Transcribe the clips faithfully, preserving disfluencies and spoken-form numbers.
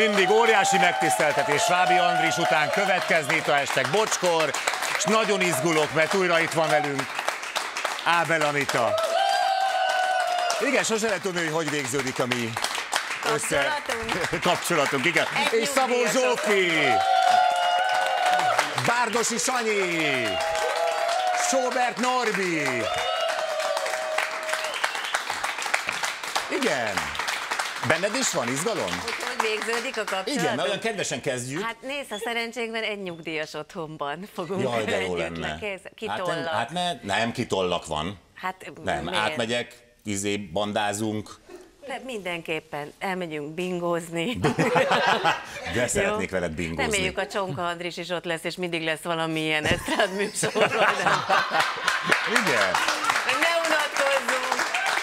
mindig óriási megtiszteltetés Svábi Andris után következni itt a hashtag Bocskor, és nagyon izgulok, mert újra itt van velünk Ábel Anita. Igen, sose lehet tudni, hogy hogy végződik a mi össze... kapcsolatunk. Igen. És Szabó Zsófi, Bárdosi Sanyi, Sobert Norbi. Igen. Benned is van izgalom? Hogy végződik a kapcsolat? Igen, mert olyan kedvesen kezdjük. Hát nézd, a szerencsénkben egy nyugdíjas otthonban fogunk. Jaj, de jó lenne. Kitollak. Hát, hát ne, nem, kitollak van. Hát, nem, miért? Átmegyek, izé, bandázunk. De mindenképpen elmegyünk bingózni. De szeretnék veled bingózni. Reméljük a Csonka Andris is ott lesz, és mindig lesz valamilyen esztrád műsorban. Igen. Ne unatkozzunk!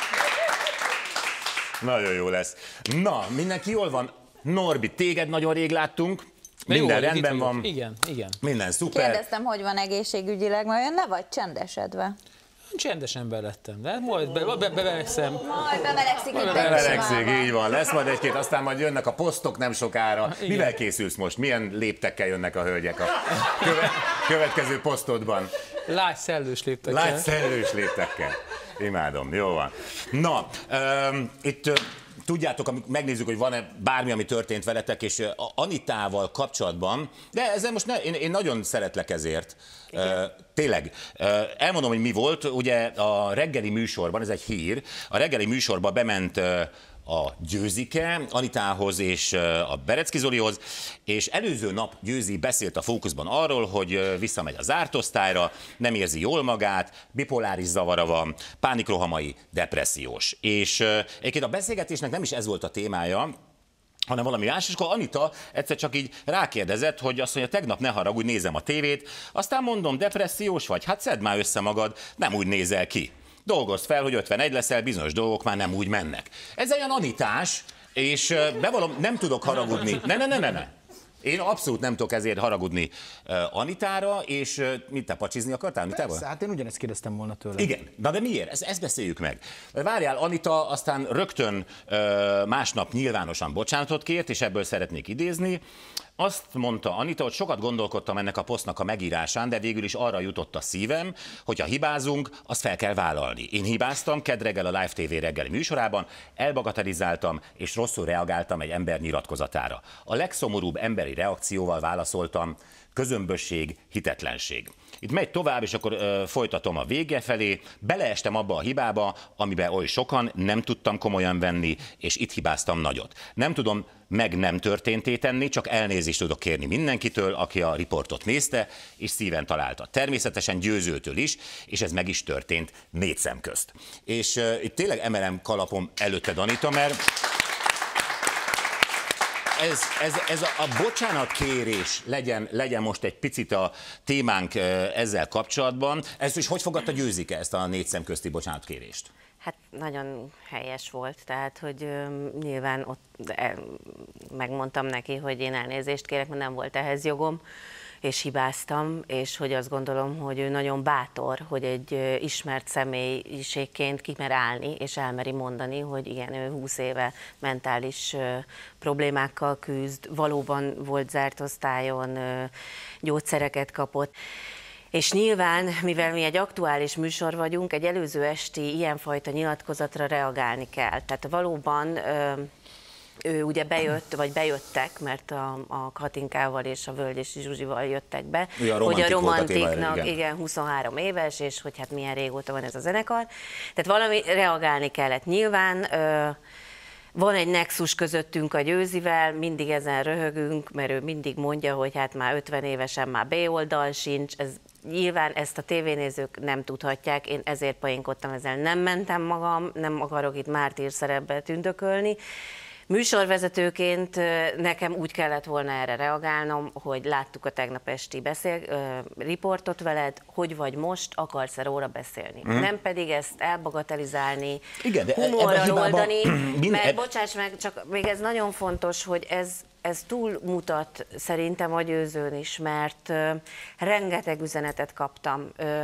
Nagyon jó lesz. Na, mindenki jól van? Norbi, téged nagyon rég láttunk. Minden jó, rendben van. Igen, igen. Minden szuper. Kérdeztem, hogy van egészségügyileg, majd olyan le vagy csendesedve. Csendes ember lettem, de majd be, be, bevelegszem. Majd bevelegszik itt. Bevelegszik, így van. Lesz majd egy-két, aztán majd jönnek a posztok nem sokára. Igen. Mivel készülsz most? Milyen léptekkel jönnek a hölgyek a köve következő posztodban? Lágy szellős léptekkel. Lágy szellős léptekkel. Imádom, jó van. Na, um, itt... Tudjátok, amikor megnézzük, hogy van-e bármi, ami történt veletek, és Anitával kapcsolatban, de ezzel most ne, én, én nagyon szeretlek ezért. Uh, tényleg. Uh, elmondom, hogy mi volt. Ugye a reggeli műsorban, ez egy hír, a reggeli műsorban bement uh, a Győzike Anitához és a Berecki Zolihoz, és előző nap Győzi beszélt a Fókuszban arról, hogy visszamegy a zárt osztályra, nem érzi jól magát, bipoláris zavara van, pánikrohamai, depressziós. És egyébként a beszélgetésnek nem is ez volt a témája, hanem valami más, és akkor Anita egyszer csak így rákérdezett, hogy azt mondja, tegnap ne haragudj, nézem a tévét, aztán mondom, depressziós vagy, hát szedd már össze magad, nem úgy nézel ki. Dolgozd fel, hogy ötvenegy leszel, bizonyos dolgok már nem úgy mennek. Ez olyan Anitás, és bevallom, nem tudok haragudni. Ne, ne, ne, ne, ne. Én abszolút nem tudok ezért haragudni uh, Anitára, és uh, mit te pacsizni akartál Anitával? Persze, hát én ugyanezt kérdeztem volna tőle. Igen, de, de miért? Ezt, ezt beszéljük meg. Várjál, Anita aztán rögtön uh, másnap nyilvánosan bocsánatot kért, és ebből szeretnék idézni. Azt mondta Anita, hogy sokat gondolkodtam ennek a posztnak a megírásán, de végül is arra jutott a szívem, hogy ha hibázunk, azt fel kell vállalni. Én hibáztam, kedd reggel a Live té vé reggeli műsorában, elbagatelizáltam és rosszul reagáltam egy ember nyilatkozatára. A legszomorúbb emberi reakcióval válaszoltam, közömbösség, hitetlenség. Itt megy tovább, és akkor ö, folytatom a vége felé. Beleestem abba a hibába, amiben oly sokan nem tudtam komolyan venni, és itt hibáztam nagyot. Nem tudom meg nem történté tenni, csak elnézést tudok kérni mindenkitől, aki a riportot nézte, és szíven találta. Természetesen Győzőtől is, és ez meg is történt négy szem közt. És ö, itt tényleg emelem kalapom előtted, Anita, mert Ez, ez, ez a, a bocsánatkérés legyen, legyen most egy picit a témánk ezzel kapcsolatban. Ez is hogy fogadta Győzike ezt a négy szem közti bocsánatkérést? Hát nagyon helyes volt, tehát hogy um, nyilván ott de, megmondtam neki, hogy én elnézést kérek, mert nem volt ehhez jogom, és hibáztam, és hogy azt gondolom, hogy ő nagyon bátor, hogy egy uh, ismert személyiségként kimer állni, és elmeri mondani, hogy igen, ő húsz éve mentális uh, problémákkal küzd, valóban volt zárt osztályon, uh, gyógyszereket kapott. És nyilván, mivel mi egy aktuális műsor vagyunk, egy előző esti ilyenfajta nyilatkozatra reagálni kell. Tehát valóban ö, ő ugye bejött, vagy bejöttek, mert a, a Katinkával és a Völgyesi Zsuzsival jöttek be, a hogy a romantiknak igen. igen, huszonhárom éves, és hogy hát milyen régóta van ez a zenekar. Tehát valami reagálni kellett. Nyilván ö, van egy nexus közöttünk a Győzivel, mindig ezen röhögünk, mert ő mindig mondja, hogy hát már ötven évesen már B-oldal sincs, ez nyilván ezt a tévénézők nem tudhatják, én ezért poénkodtam, ezzel nem mentem magam, nem akarok itt mártír szerepbe tündökölni. Műsorvezetőként nekem úgy kellett volna erre reagálnom, hogy láttuk a tegnap esti beszél, uh, riportot veled, hogy vagy most, akarsz-e róla beszélni. Mm. Nem pedig ezt elbagatelizálni, igen, de humorral hibába... oldani, Mind... mert bocsáss meg, csak még ez nagyon fontos, hogy ez, ez túlmutat szerintem a Győzőn is, mert uh, rengeteg üzenetet kaptam uh,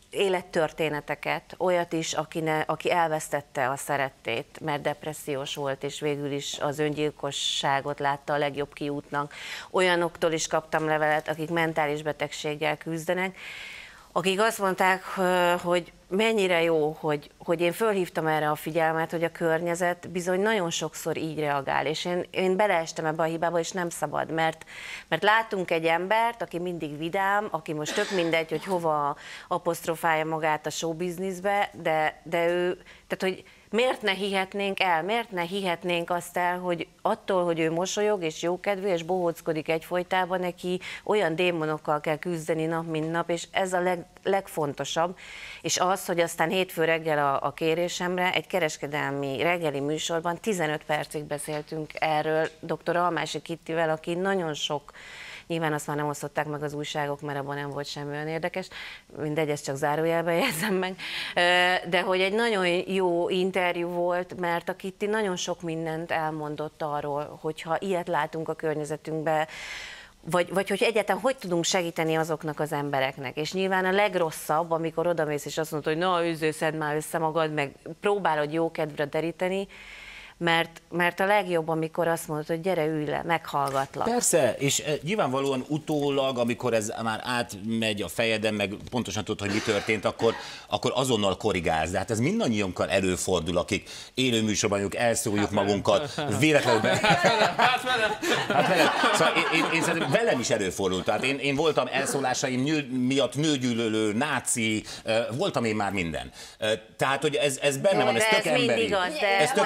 élettörténeteket, olyat is, aki, ne, aki elvesztette a szerettét, mert depressziós volt, és végül is az öngyilkosságot látta a legjobb kiútnak. Olyanoktól is kaptam levelet, akik mentális betegséggel küzdenek, akik azt mondták, hogy mennyire jó, hogy, hogy én fölhívtam erre a figyelmet, hogy a környezet bizony nagyon sokszor így reagál, és én, én beleestem ebbe a hibába, és nem szabad, mert, mert látunk egy embert, aki mindig vidám, aki most tök mindegy, hogy hova apostrofálja magát a showbizniszbe, de, de ő, tehát hogy miért ne hihetnénk el, miért ne hihetnénk azt el, hogy attól, hogy ő mosolyog és jókedvű és bohóckodik egyfolytában, neki olyan démonokkal kell küzdeni nap, mint nap, és ez a leg, legfontosabb. És az, hogy aztán hétfő reggel a, a kérésemre egy kereskedelmi reggeli műsorban tizenöt percig beszéltünk erről dr. Almási Kittivel, aki nagyon sok, nyilván azt már nem osztották meg az újságok, mert abban nem volt semmi olyan érdekes, mindegy, ezt csak zárójelben jegyzem meg, de hogy egy nagyon jó interjú volt, mert a Kitti nagyon sok mindent elmondott arról, hogyha ilyet látunk a környezetünkben, Vagy, vagy hogy egyáltalán hogy tudunk segíteni azoknak az embereknek. És nyilván a legrosszabb, amikor odamész és azt mondod, hogy na, őző, szedd már össze magad, meg próbálod jó kedvre deríteni, mert, mert a legjobb, amikor azt mondod, hogy gyere, ülj le, meghallgatlak. Persze, és nyilvánvalóan utólag, amikor ez már átmegy a fejeden, meg pontosan tudod, hogy mi történt, akkor, akkor azonnal korrigálsz. De hát ez mindannyiunkkal előfordul, akik élő műsorban mondjuk elszóljuk magunkat, véletlenül be... Hát velem! Hát velem. Szóval én, én, én szerintem velem is előfordult. Tehát én, én voltam elszólásaim nő, miatt nőgyűlölő, náci, voltam én már minden. Tehát, hogy ez, ez benne Jó, van, ez tök ez emberi. mindig az, de ez tök...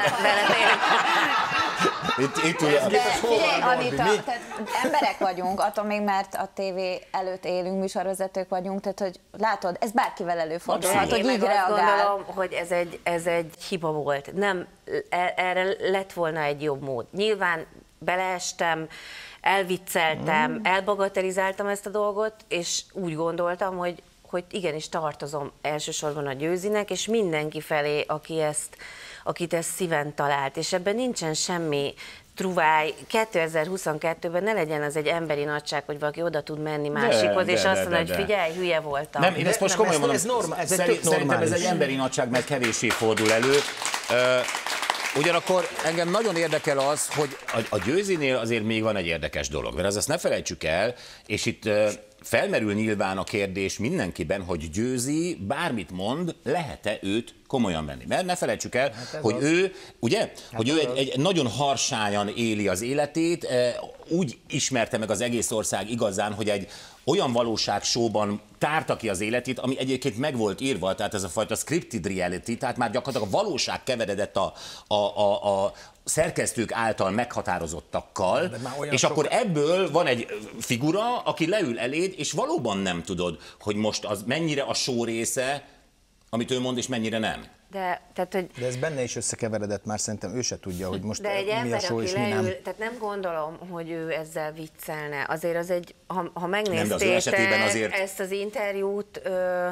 Itt, itt ugye, de figyelj, Anita, tehát emberek vagyunk, attól még, mert a tévé előtt élünk, műsorvezetők vagyunk, tehát hogy látod, ez bárkivel előfordulhat, hogy én így meg azt reagál. gondolom, hogy ez egy, ez egy hiba volt. Nem, erre lett volna egy jobb mód. Nyilván beleestem, elvicceltem, mm. elbagatelizáltam ezt a dolgot, és úgy gondoltam, hogy, hogy igenis tartozom elsősorban a Győzinek, és mindenki felé, aki ezt, akit ezt szíven talált, és ebben nincsen semmi truváj. kétezer-huszonkettőben ne legyen az egy emberi nagyság, hogy valaki oda tud menni másikhoz, de, és de, azt mondja, hogy figyelj, hülye voltam. Nem, én ezt most komolyan mondom, ez, norma, ez szerint, szerintem ez egy emberi nagyság, mert kevéssé fordul elő. Uh, Ugyanakkor engem nagyon érdekel az, hogy a, a Győzinél azért még van egy érdekes dolog, mert azt ne felejtsük el, és itt uh, felmerül nyilván a kérdés mindenkiben, hogy Győzi bármit mond, lehet-e őt komolyan venni. Mert ne felejtsük el, hát hogy az. ő, ugye, hát hogy ő egy, egy nagyon harsáyan éli az életét, úgy ismerte meg az egész ország igazán, hogy egy olyan valóságshow-ban tárta ki az életét, ami egyébként meg volt írva, tehát ez a fajta scripted reality, tehát már gyakorlatilag a valóság keveredett a, a, a, a szerkesztők által meghatározottakkal, és sok... akkor ebből van egy figura, aki leül eléd, és valóban nem tudod, hogy most az mennyire a show része, amit ő mond, és mennyire nem. De, tehát, hogy... De ez benne is összekeveredett, már szerintem ő se tudja, hogy most de egy mi ember, a show és mi leül, nem. Tehát nem gondolom, hogy ő ezzel viccelne. Azért az egy, ha, ha megnézték azért... ezt az interjút, ö,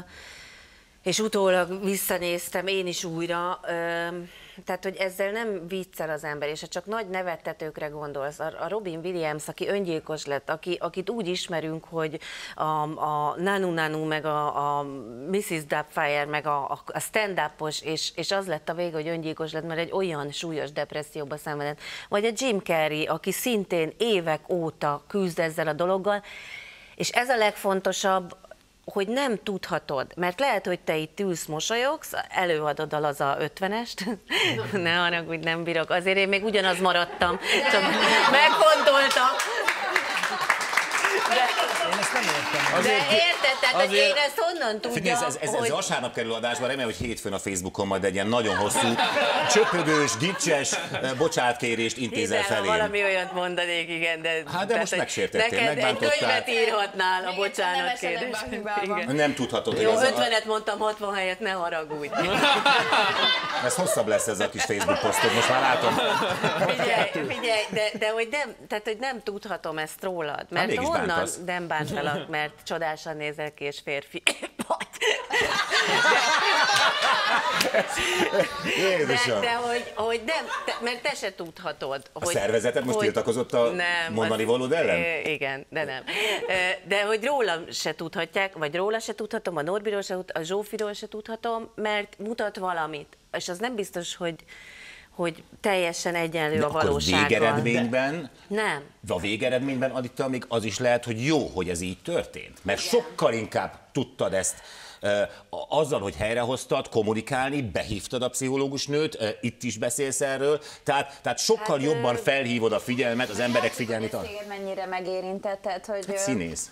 és utólag visszanéztem én is újra, ö, tehát, hogy ezzel nem viccel az ember, és ha csak nagy nevettetőkre gondolsz, a Robin Williams, aki öngyilkos lett, aki, akit úgy ismerünk, hogy a, a Nanu Nanu, meg a, a missziz Doubtfire, meg a, a stand-upos, és, és az lett a vége, hogy öngyilkos lett, mert egy olyan súlyos depresszióba szenvedett. Vagy a Jim Carrey, aki szintén évek óta küzd ezzel a dologgal, és ez a legfontosabb, hogy nem tudhatod, mert lehet, hogy te itt ülsz, mosolyogsz, előadod a laza ötvenest, ne haragudj, nem bírok, azért én még ugyanaz maradtam, csak megfontoltam. De, én ezt nem értem. De érted, tehát azért, én ezt honnan tudjam, Figyelj, ez, ez, ez hogy... vasárnap kerül adásba, remélem, hogy hétfőn a Facebookon majd egy ilyen nagyon hosszú, csöpögős, gicses bocsánatkérést intézel felém. Valami olyat mondanék, igen, de... Hát de tehát, most megsértettél, neked megbántottál. egy könyvet írhatnál a bocsánatkérést. Nem tudhatod, jó, hogy ez ötvenet a... mondtam, hatvan helyett, ne haragudj. Ez hosszabb lesz ez a kis Facebook posztod, most már látom. Figyelj, figyelj, de, de hogy, nem, tehát, hogy nem tudhatom ezt rólad, mert honnan nem bántalak, mert csodásan nézel ki, és férfi vagy. De, de hogy, hogy nem, te, mert te se tudhatod. A hogy, szervezeted most hogy, tiltakozott a nem, mondani az, valód ellen? Igen, de nem. De hogy rólam se tudhatják, vagy róla se tudhatom, a Norbiról se, a Zsófiról se tudhatom, mert mutat valamit. És az nem biztos, hogy hogy teljesen egyenlő de a valósággal. akkor végeredményben, nem. A végeredményben, Anita, még az is lehet, hogy jó, hogy ez így történt. Mert igen. sokkal inkább tudtad ezt e, azzal, hogy helyrehoztad, kommunikálni, behívtad a pszichológus nőt, e, itt is beszélsz erről, tehát, tehát sokkal hát, jobban felhívod a figyelmet, az emberek figyelmét. Ez téged mennyire megérintett, tehát, hogy... Hát színész.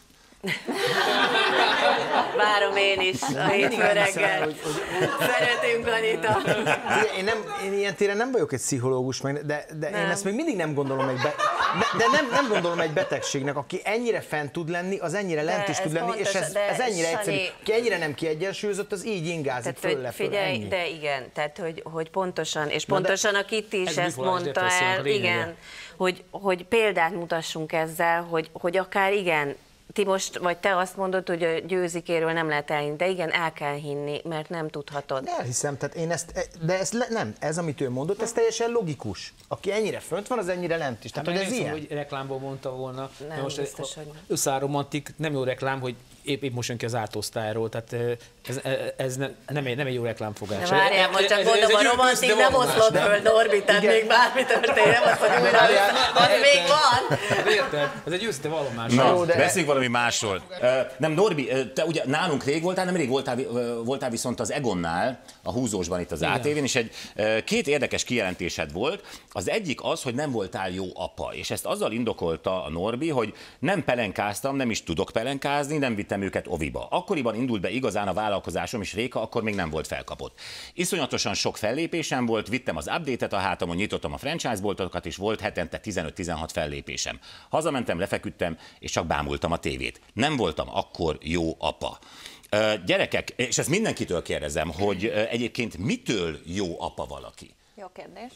Várom én is a hétfő reggel. Hogy, hogy... Szeretünk, Anita. Én, nem, én ilyen téren nem vagyok egy pszichológus, meg, de, de én ezt még mindig nem gondolom egy, be, de nem, nem gondolom egy betegségnek, aki ennyire fent tud lenni, az ennyire lent is tud lenni, pontos, és ez, ez ennyire Sani... egyszerű. Ki ennyire nem kiegyensúlyozott, az így ingázik föl le föl. Figyelj, ennyi. de igen, tehát hogy, hogy pontosan, és pontosan a Kitty is ezt mondta el, igen, hogy, hogy példát mutassunk ezzel, hogy, hogy akár igen, ti most, vagy te azt mondod, hogy a Győzikéről nem lehet elhinni, de igen, el kell hinni, mert nem tudhatod. Elhiszem, tehát én ezt, de ez le, nem, ez amit ő mondott, ez teljesen logikus. Aki ennyire fönt van, az ennyire lent is. Tehát, hát hogy ez ilyen. Hogy reklámból mondta volna. Nem, most biztos, hogy nem. Összáromantik, nem jó reklám, hogy épp, épp most jön ki az ártósztályról, tehát ez, ez nem, nem, egy, nem egy jó reklámfogás. De várjál, most csak mondom, a romantik nem oszlott föl, Norbi, tehát még bármi történik, nem azt, hogy újra, az még van. Érted? Ez egy őszinte vallomás. Na, beszéljünk valami másról. Uh, nem, Norbi, te ugye nálunk rég voltál, nem rég voltál, uh, voltál viszont az Egonnál, a húzósban itt az á té vén, és egy uh, két érdekes kijelentésed volt. Az egyik az, hogy nem voltál jó apa, és ezt azzal indokolta a Norbi, hogy nem pelenkáztam, nem is tudok pelenkázni, nem vittem őket oviba. Akkoriban indult be igazán a vállalkozásom, és Réka akkor még nem volt felkapott. Iszonyatosan sok fellépésem volt, vittem az update-et a hátamon, nyitottam a franchise boltokat, és volt hetente tizenöt-tizenhat fellépésem. Hazamentem, lefeküdtem, és csak bámultam a tévét. Nem voltam akkor jó apa. Uh, gyerekek, és ezt mindenkitől kérdezem, hogy uh, egyébként mitől jó apa valaki? Jó kérdés.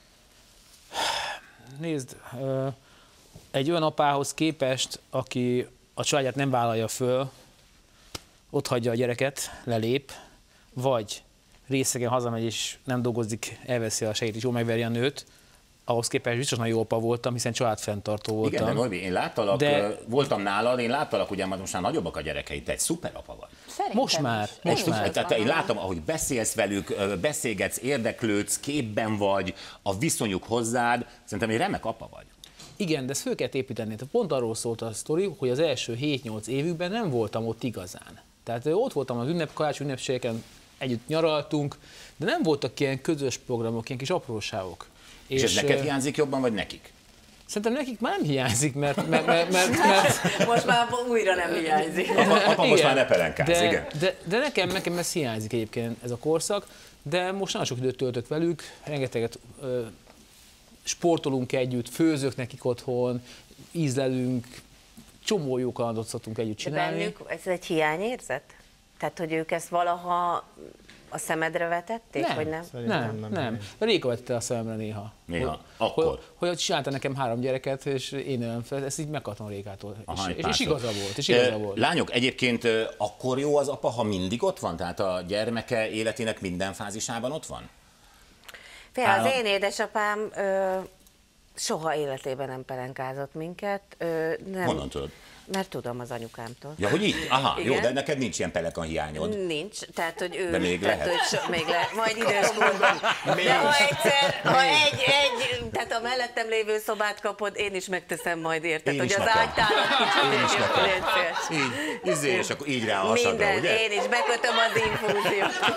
Nézd, uh, egy olyan apához képest, aki a családját nem vállalja föl, ott hagyja a gyereket, lelép, vagy részegen hazamegy és nem dolgozik, elveszi a segít és jól megveri a nőt, ahhoz képest biztos nagyon jó apa voltam, hiszen családfenntartó voltam. Igen, de Norbi, én láttalak, de... voltam nálad, én láttalak, ugye most már nagyobbak a gyerekeid, te egy szuper apa vagy. Szerintem most már, is. most már. Tehát én látom, ahogy beszélsz velük, beszélgetsz, érdeklődsz, képben vagy, a viszonyuk hozzád, szerintem egy remek apa vagy. Igen, de ezt föl kell építeni. Pont arról szólt a sztori, hogy az első hét-nyolc évükben nem voltam ott igazán. Tehát ott voltam az ünnep, karácsony ünnepségeken, együtt nyaraltunk, de nem voltak ilyen közös programok, ilyen kis apróságok. És, és ez neked hiányzik jobban, vagy nekik? Szerintem nekik már nem hiányzik, mert... mert, mert, mert, mert most már újra nem hiányzik. Apa, apa most már ne pelenkáz, de, igen. De, de nekem, nekem ez hiányzik egyébként, ez a korszak, de most nagyon sok időt töltök velük, rengeteget ö, sportolunk együtt, főzök nekik otthon, ízlelünk, csomó jó kalandot szoktunk együtt csinálni. De bennük ez egy hiányérzet? Tehát, hogy ők ezt valaha a szemedre vetették, nem, vagy nem? Nem, nem. nem. nem. Réka vette a szememre néha. Néha? Hogy, Akkor? Hogy, hogy csinálta nekem három gyereket, és én ölöm fel, ezt így megkaptam Rékától. Aha, és, és igaza volt, és igaza volt. Lányok, egyébként akkor jó az apa, ha mindig ott van? Tehát a gyermeke életének minden fázisában ott van? Fél, az én édesapám ö, soha életében nem pelenkázott minket. Ö, nem, Honnan tudod? Mert tudom az anyukámtól. Ja, hogy így? Aha, Igen. jó, de neked nincs ilyen pelekan hiányod. Nincs, tehát hogy ő... De még tehát, lehet. Hogy so, még lehet, majd időskorban. De ha egyszer, ha egy, egy, tehát a mellettem lévő szobát kapod, én is megteszem majd érted, Én hogy is az nekem. ágytárat Én is nekem. kicsit Így, izé, és akkor így rá a hasadra, minden, ugye? én is bekötöm az infúziót.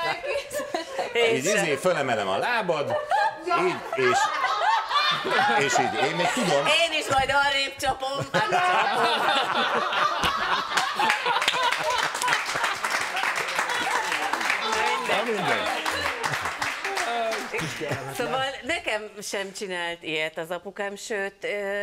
Így izé, fölemelem a lábad, így, és... És így, én még tudom. Én is majd arrébb csapom, hát csapom. Szóval nekem sem csinált ilyet az apukám, sőt,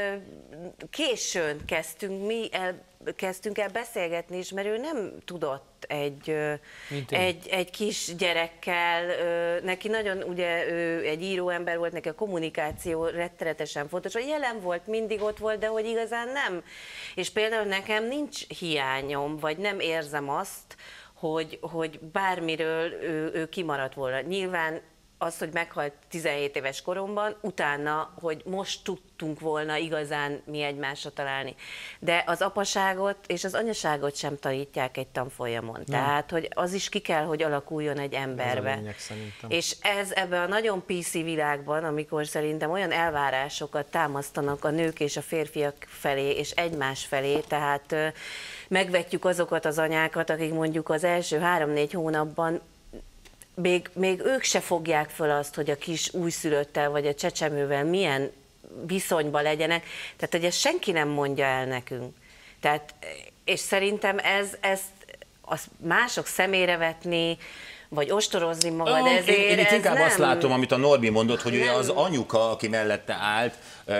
későn kezdtünk mi el, kezdtünk el beszélgetni is, mert ő nem tudott egy, egy, egy kis gyerekkel, neki nagyon, ugye ő egy íróember volt, neki a kommunikáció rettenetesen fontos, hogy jelen volt, mindig ott volt, de hogy igazán nem. És például nekem nincs hiányom, vagy nem érzem azt, hogy, hogy bármiről ő, ő kimaradt volna. Nyilván az, hogy meghalt tizenhét éves koromban, utána, hogy most tudtunk volna igazán mi egymásra találni. De az apaságot és az anyaságot sem tanítják egy tanfolyamon. Nem. Tehát, hogy az is ki kell, hogy alakuljon egy emberbe. Ez a lényeg, szerintem. És ez ebben a nagyon pé cé világban, amikor szerintem olyan elvárásokat támasztanak a nők és a férfiak felé, és egymás felé, tehát megvetjük azokat az anyákat, akik mondjuk az első három-négy hónapban Még, még ők se fogják föl azt, hogy a kis újszülöttel vagy a csecsemővel milyen viszonyban legyenek. Tehát, hogy ezt senki nem mondja el nekünk. Tehát, és szerintem ez, ezt azt mások szemére vetni, vagy ostorozni magad oh, ezért. Én, én itt inkább nem... azt látom, amit a Norbi mondott, hogy ugye az anyuka, aki mellette állt,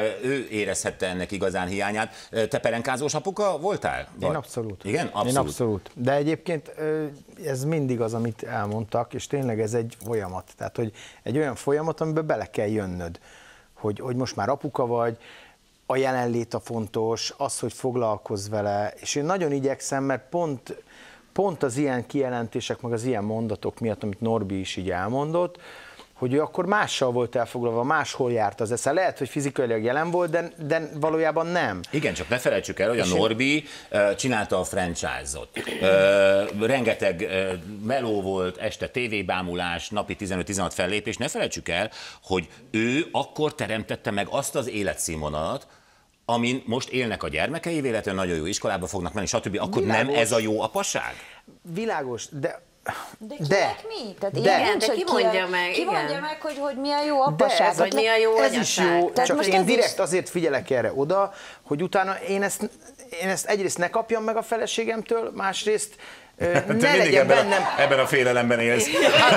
ő érezhette ennek igazán hiányát. Te perenkázós apuka voltál? Én abszolút. Igen? Abszolút. Én abszolút. De egyébként ez mindig az, amit elmondtak, és tényleg ez egy folyamat. Tehát, hogy egy olyan folyamat, amiben bele kell jönnöd, hogy, hogy most már apuka vagy, a jelenlét a fontos, az, hogy foglalkozz vele, és én nagyon igyekszem, mert pont Pont az ilyen kijelentések, meg az ilyen mondatok miatt, amit Norbi is így elmondott, hogy ő akkor mással volt elfoglalva, máshol járt az esze. Lehet, hogy fizikailag jelen volt, de, de valójában nem. Igen, csak ne felejtsük el, hogy a Norbi uh, csinálta a franchise-ot. Uh, rengeteg uh, meló volt, este tévébámulás, napi tizenöt-tizenhat fellépés. Ne felejtsük el, hogy ő akkor teremtette meg azt az életszínvonalat, amin most élnek a gyermekei, véletlenül nagyon jó iskolába fognak menni, stb. Akkor Világos. Nem ez a jó apaság? Világos, de... De kinek mi? Tehát de, igen, de ki mondja meg, ki igen. mondja meg, hogy, hogy mi a jó apaság, vagy mi a jó ez is jó, Tehát csak most én ez direkt is... azért figyelek erre oda, hogy utána én ezt, én ezt egyrészt ne kapjam meg a feleségemtől, másrészt Te ne mindig legyen ebben, bennem... a, ebben a félelemben élsz.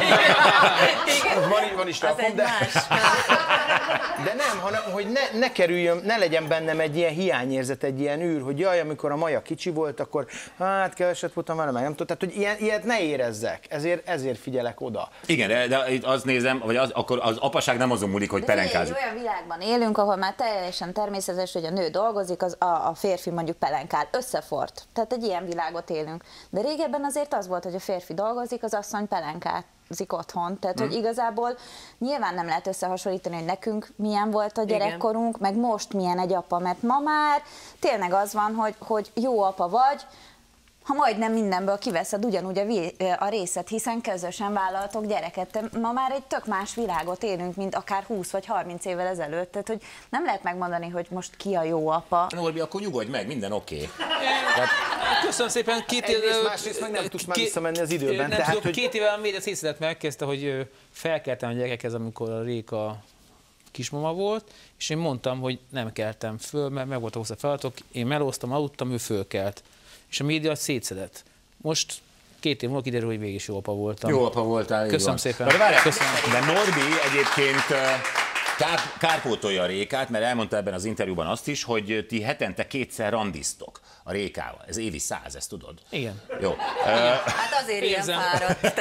van, van is rakom, de... De nem, hanem hogy ne, ne kerüljön, ne legyen bennem egy ilyen hiányérzet, egy ilyen űr, hogy jaj, amikor a Maja kicsi volt, akkor hát keveset voltam vele, meg nem tudom. Tehát, hogy ilyen, ilyet ne érezzek, ezért, ezért figyelek oda. Igen, de, de azt nézem, vagy az, akkor az apaság nem azon múlik, hogy pelenkázik. Egy olyan világban élünk, ahol már teljesen természetes, hogy a nő dolgozik, az a, a férfi mondjuk pelenkál, összefort. Tehát egy ilyen világot élünk. De régebben azért az volt, hogy a férfi dolgozik, az asszony pelenkázik otthon. Tehát, hmm. hogy igazából nyilván nem lehet összehasonlítani, hogy nekünk milyen volt a gyerekkorunk, igen. meg most milyen egy apa, mert ma már tényleg az van, hogy, hogy jó apa vagy, ha majdnem mindenből kiveszed ugyanúgy a, a részet, hiszen közösen vállaltok gyereket. Ma már egy tök más világot élünk, mint akár húsz vagy harminc évvel ezelőtt, tehát hogy nem lehet megmondani, hogy most ki a jó apa. Norbi, akkor nyugodj meg, minden oké. Okay. Tehát... Köszönöm szépen. Két Egyrészt, másrészt meg nem tudsz már visszamenni az időben. Nem tehát, tudom, hogy... Két éve a Média Szétszedet megkezdte, hogy felkeltem a gyerekekhez, amikor a Réka kismama volt, és én mondtam, hogy nem keltem föl, mert meg volt a hosszú feladatok, én melóztam, aludtam, ő fölkelt. És a Média szétszedett. Most két év múlva kiderül, hogy végig jó apa voltam. Jó apa voltál. Köszönöm van. Szépen. De, várjál, Köszönöm. de Norbi egyébként kár, kárpótolja a Rékát, mert elmondta ebben az interjúban azt is, hogy ti hetente kétszer randiztok a Rékával. Ez évi száz, ezt tudod? Igen. Jó. Hát azért ilyen fáradt.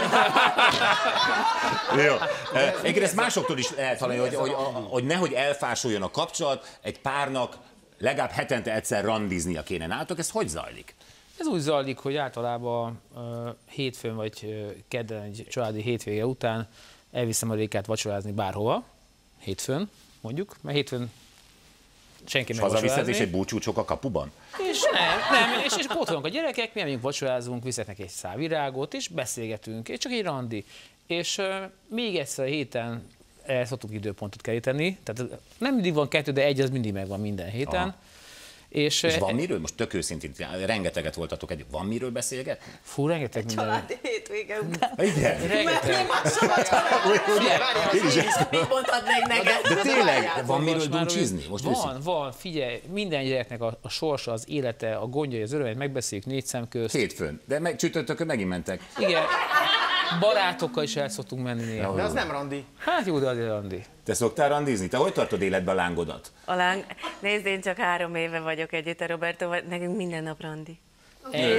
Jó. Egyébként ezt másoktól is lehet hallani, hogy, hogy, hogy nehogy elfásuljon a kapcsolat, egy párnak legalább hetente egyszer randiznia kéne. Nálatok ez hogy zajlik? Ez úgy zajlik, hogy általában uh, hétfőn vagy uh, kedden egy családi hétvége után elviszem a Rékát vacsorázni bárhova, hétfőn mondjuk, mert hétfőn senki meg vacsorázni. Hazaviszed és egy búcsúcsok a kapuban? És nem, nem, és, és ott vannak a gyerekek, mi megyünk vacsorázunk, viszek neki egy szál virágot, és beszélgetünk, és csak egy randi. És uh, még egyszer a héten el szoktuk időpontot keríteni, tehát nem mindig van kettő, de egy az mindig megvan minden héten. Aha. És, és van miről? Most tök őszintén, rengeteget voltatok együtt. Van miről beszélgetni? Fú, rengeteg minden. Családi hétvége után. Igen? Rengeteg. Mit mondhatnék neked? De tényleg, van miről dumcsizni? Most van, van, figyelj, minden gyereknek a, a sorsa, az élete, a gondjai, az örömeit megbeszéljük négy szem közt. Hétfőn, de meg, csütörtökön megint mentek. Igen, barátokkal is el szoktunk menni néha. De az nem randi. Hát jó, de azért randi. Te szoktál randizni? Te hogy tartod életbe a lángodat? A láng... Nézd, én csak három éve vagyok együtt a Robertoval, nekünk minden nap randi. Ennyi, ennyi,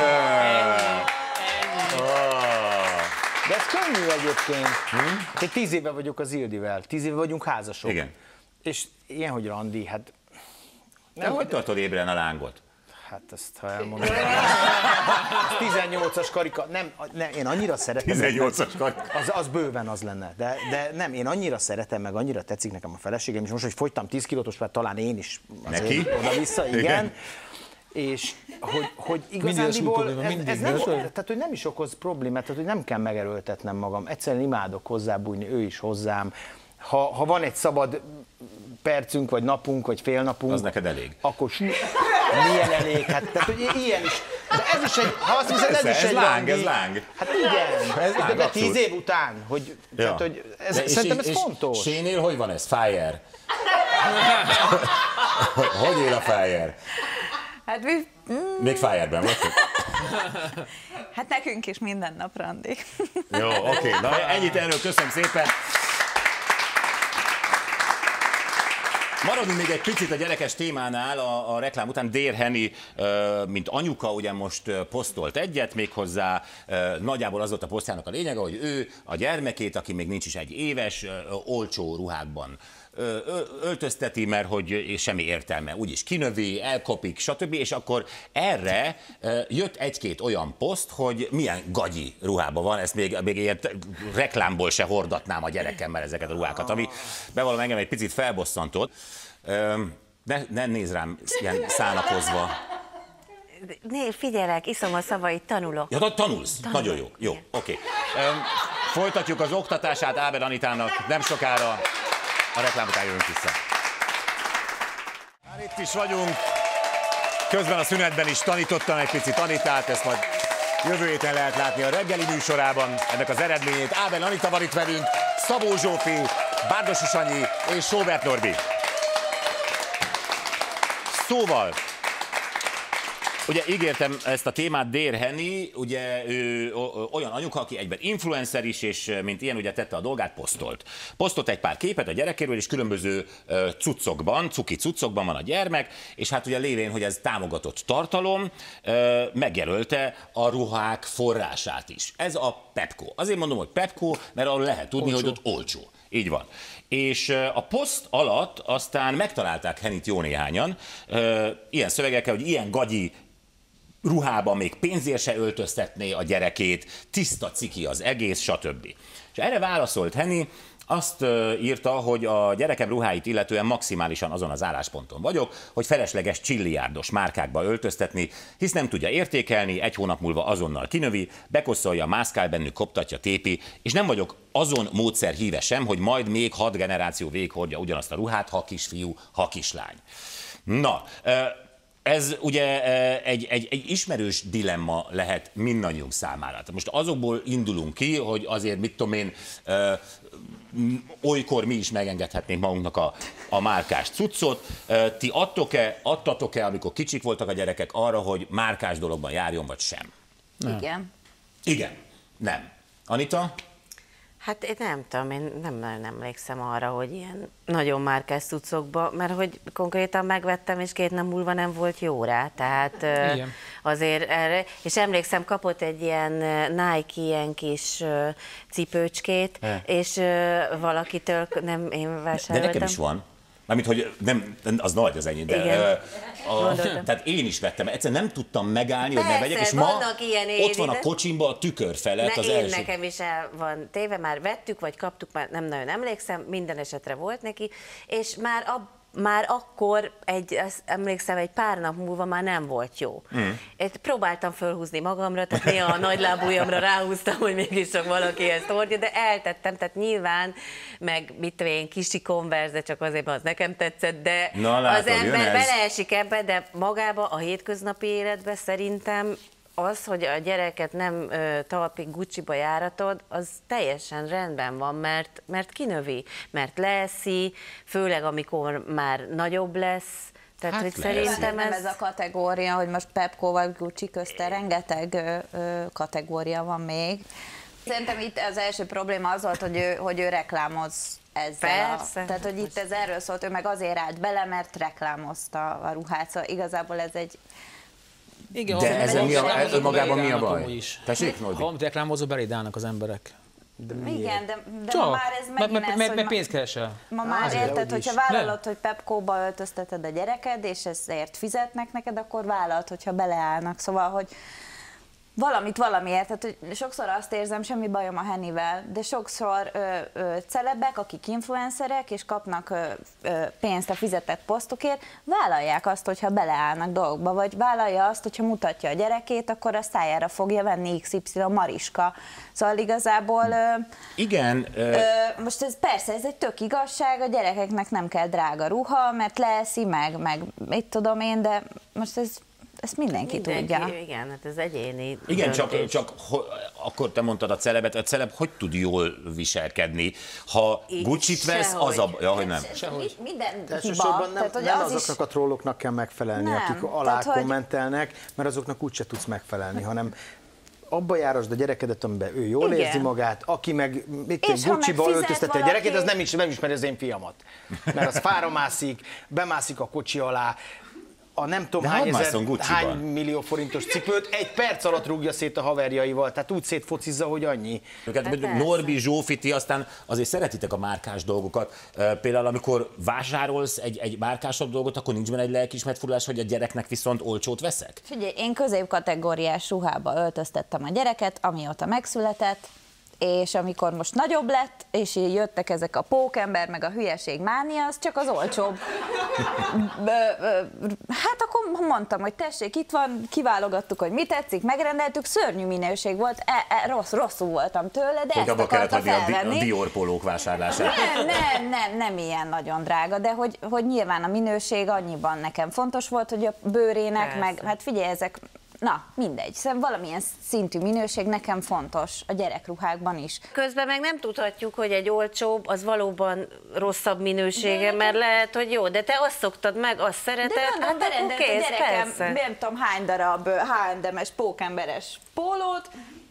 ennyi. De ez könnyű egyébként. Hm? Én tíz éve vagyok az Ildivel, tíz éve vagyunk házasok. Igen. És ilyen, hogy randi, hát... Te hogy tartod ébren a lángot? Hát ezt, ha elmondom. tizennyolcas karika, nem, nem, én annyira szeretem. tizennyolcas karika. Az, az bőven az lenne, de, de nem, én annyira szeretem, meg annyira tetszik nekem a feleségem, és most, hogy fogytam tíz kilót, mert talán én is neki oda-vissza, igen. igen. És hogy, hogy igazándiból ez, ez nem, tehát, hogy nem is okoz problémát, tehát, hogy nem kell megerőltetnem magam. Egyszerűen imádok hozzábújni, ő is hozzám. Ha, ha van egy szabad percünk, vagy napunk, vagy fél napunk, az neked elég. Akkor milyen elég? Hát, tehát, hogy ilyen is. De ez is egy, ha azt hiszed, ez, ez is ez egy láng, ez láng. Hát igen, ez láng, de tíz év után, hogy, ja. tehát, hogy ez, de szerintem és, ez és fontos. Sénél hogy van ez? Fire. Hogy él a Fire? Hát mi... Mm. Még Fire-ben vagytok? Hát nekünk is minden nap randi. Jó, oké. Okay. Na ennyit erről, köszönöm szépen. Maradunk még egy picit a gyerekes témánál, a, a reklám után. Dér Henny, mint anyuka, ugye most posztolt egyet, méghozzá nagyjából az volt a posztjának a lényege, hogy ő a gyermekét, aki még nincs is egy éves, olcsó ruhákban öltözteti, mert hogy semmi értelme, úgyis kinövi, elkopik, stb. És akkor erre jött egy-két olyan poszt, hogy milyen gagyi ruhában van, ezt még, még ilyen reklámból se hordatnám a gyerekemmel ezeket a ruhákat, ami bevallom engem egy picit felbosszantott. Ne, ne nézz rám ilyen szánakozva. Né, figyelek, iszom a szavait, tanulok. Ja, tanulsz? Tanulok. Nagyon jó. Jó, oké. Okay. Folytatjuk az oktatását Ábel Anitának nem sokára. A reklám után jövünk vissza. Már itt is vagyunk. Közben a szünetben is tanítottam egy picit Anitát, ezt majd jövő héten lehet látni a reggeli műsorában. Ennek az eredményét. Ábel Anita van itt velünk, Szabó Zsófi, Bárdossy Sanyi és Sóbert Norbi. Szóval, ugye ígértem ezt a témát, Dér Henny, ugye ő olyan anyuka, aki egyben influencer is, és mint ilyen ugye tette a dolgát, posztolt. Posztolt egy pár képet a gyerekéről, és különböző cuccokban, cuki cuccokban van a gyermek, és hát ugye lévén, hogy ez támogatott tartalom, megjelölte a ruhák forrását is. Ez a Pepco. Azért mondom, hogy Pepco, mert arról lehet tudni, olcsó. Hogy ott olcsó. Így van. És a poszt alatt aztán megtalálták Hennyt jó néhányan, ilyen szövegekkel, hogy ilyen gagyi ruhában még pénzért se öltöztetné a gyerekét, tiszta ciki az egész, stb. És erre válaszolt Henny, azt írta, hogy a gyerekem ruháit illetően maximálisan azon az állásponton vagyok, hogy felesleges csilliárdos márkákba öltöztetni, hisz nem tudja értékelni, egy hónap múlva azonnal kinövi, bekosszolja, mászkál bennük, koptatja, tépi, és nem vagyok azon módszer híve sem, hogy majd még hat generáció végighordja ugyanazt a ruhát, ha kisfiú, ha kislány. Na, ez ugye egy, egy, egy ismerős dilemma lehet mindannyiunk számára. Most azokból indulunk ki, hogy azért, mit tudom én, olykor mi is megengedhetnénk magunknak a, a márkás cuccot. Ti adtok-e, adtatok-e, amikor kicsik voltak a gyerekek, arra, hogy márkás dologban járjon, vagy sem? Nem. Igen. Igen. Nem. Anita? Hát én nem tudom, én nem nagyon emlékszem arra, hogy ilyen nagyon márkás cuccokba, mert hogy konkrétan megvettem, és két nap múlva nem volt jó rá, tehát igen. Azért erre, és emlékszem, kapott egy ilyen Nike ilyen kis cipőcskét, e. és valakitől nem én vásároltam. De nekem is van. Mármint, hogy nem, az nagy az enyém, de a, tehát én is vettem, egyszerűen nem tudtam megállni, persze, hogy ne vegyek, és ma ott van a kocsimban a tükör felett az én első. Nekem is el van téve, már vettük, vagy kaptuk, már nem nagyon emlékszem, minden esetre volt neki, és már a már akkor, egy, emlékszem, egy pár nap múlva már nem volt jó. Mm. Én próbáltam fölhúzni magamra, tehát néha a nagylábújamra ráhúztam, hogy mégis csak valaki ezt hordja, de eltettem, tehát nyilván, meg mit tudom én, kisi Converse, de csak azért, mert az nekem tetszett, de Na, látom, az ember beleesik ebbe, de magába a hétköznapi életbe szerintem az, hogy a gyereket nem ö, talpig Gucciba járatod, az teljesen rendben van, mert, mert kinövi, mert leeszi, főleg amikor már nagyobb lesz. Tehát, hát hogy szerintem ez... ez a kategória, hogy most Pepco vagy Gucci közte rengeteg ö, ö, kategória van még. Szerintem itt az első probléma az volt, hogy ő, hogy ő reklámoz ezzel. A, tehát, hogy itt ez erről szólt, ő meg azért állt bele, mert reklámozta a ruhát, szóval igazából ez egy... Igen, de ezzel mi a, ez magában mi a baj? Tessék, Norbi? Ha reklámozó, beléd állnak az emberek. De igen, de, de Csak, ma már ez megint mert, ez, mert, hogy mert ma- pénzt keresel. Ma már Azért, érted, hogy is. hogyha vállalod, Nem. hogy Pepco-ba öltözteted a gyereked, és ezért fizetnek neked, akkor vállalod, hogyha beleállnak. Szóval, hogy valamit valamiért, tehát hogy sokszor azt érzem, semmi bajom a Hennivel, de sokszor ö, ö, celebek, akik influencerek, és kapnak ö, ö, pénzt a fizetett posztokért, vállalják azt, hogyha beleállnak dolgokba, vagy vállalja azt, hogyha mutatja a gyerekét, akkor a szájára fogja venni iksz ipszilon Mariska. Szóval igazából... Ö, Igen. Ö... Ö, most ez persze, ez egy tök igazság, a gyerekeknek nem kell drága ruha, mert leeszi meg, meg mit tudom én, de most ez, ezt mindenki, Mindenki, tudja. igen, hát ez egyéni Igen, csak, döntés. csak ho, akkor te mondtad a celebet, a celeb hogy tud jól viselkedni? Ha Így Gucci-t vesz, sehogy. az a... Ja, hogy nem. Mi- Minden hiba. Elsősorban nem, Tehát, hogy nem az is- azoknak a trolloknak kell megfelelni, Nem, akik alá tehát, hogy- kommentelnek, mert azoknak úgyse tudsz megfelelni, hanem abba járasd a gyerekedet, amiben ő jól Igen. érzi magát, aki meg mit És ha Gucci-ba meg fizet öltözteti a gyerekét, az valaki- nem, is, nem ismeri az én fiamat. Mert az fára mászik, bemászik a kocsi alá, a nem tudom De hány, hadd ezer, másszon Gucci-ba. hány millió forintos cipőt egy perc alatt rúgja szét a haverjaival, tehát úgy szétfocizza, hogy annyi. Őket, Hát persze. Norbi, Zsófi, ti aztán azért szeretitek a márkás dolgokat. Ö, Például amikor vásárolsz egy, egy márkásabb dolgot, akkor nincs benne egy lelkiismert furulás, hogy a gyereknek viszont olcsót veszek? Figyelj, én középkategóriás ruhába öltöztettem a gyereket, amióta megszületett, és amikor most nagyobb lett, és így jöttek ezek a pókember, meg a hülyeség mánia, az csak az olcsóbb. Ö, ö, Hát akkor mondtam, hogy tessék, itt van, kiválogattuk, hogy mi tetszik, megrendeltük, szörnyű minőség volt, e, e, rossz, rosszul voltam tőle, de Hogy ezt abba kellett akarta hagyni a, Di- a felvenni. Dior pólók vásárlását. Nem, nem, nem, nem ilyen nagyon drága, de hogy, hogy nyilván a minőség annyiban nekem fontos volt, hogy a bőrének, Persze. meg hát figyelj, ezek, na mindegy, szerintem valamilyen szintű minőség nekem fontos a gyerekruhákban is. Közben meg nem tudhatjuk, hogy egy olcsóbb, az valóban rosszabb minősége, De- mert lehet, hogy jó, de te azt szoktad meg, azt szereted, De mondom, hát akkor berendelt a kész, gyerekem, persze. nem tudom hány darab há és em-es pókemberes pólót,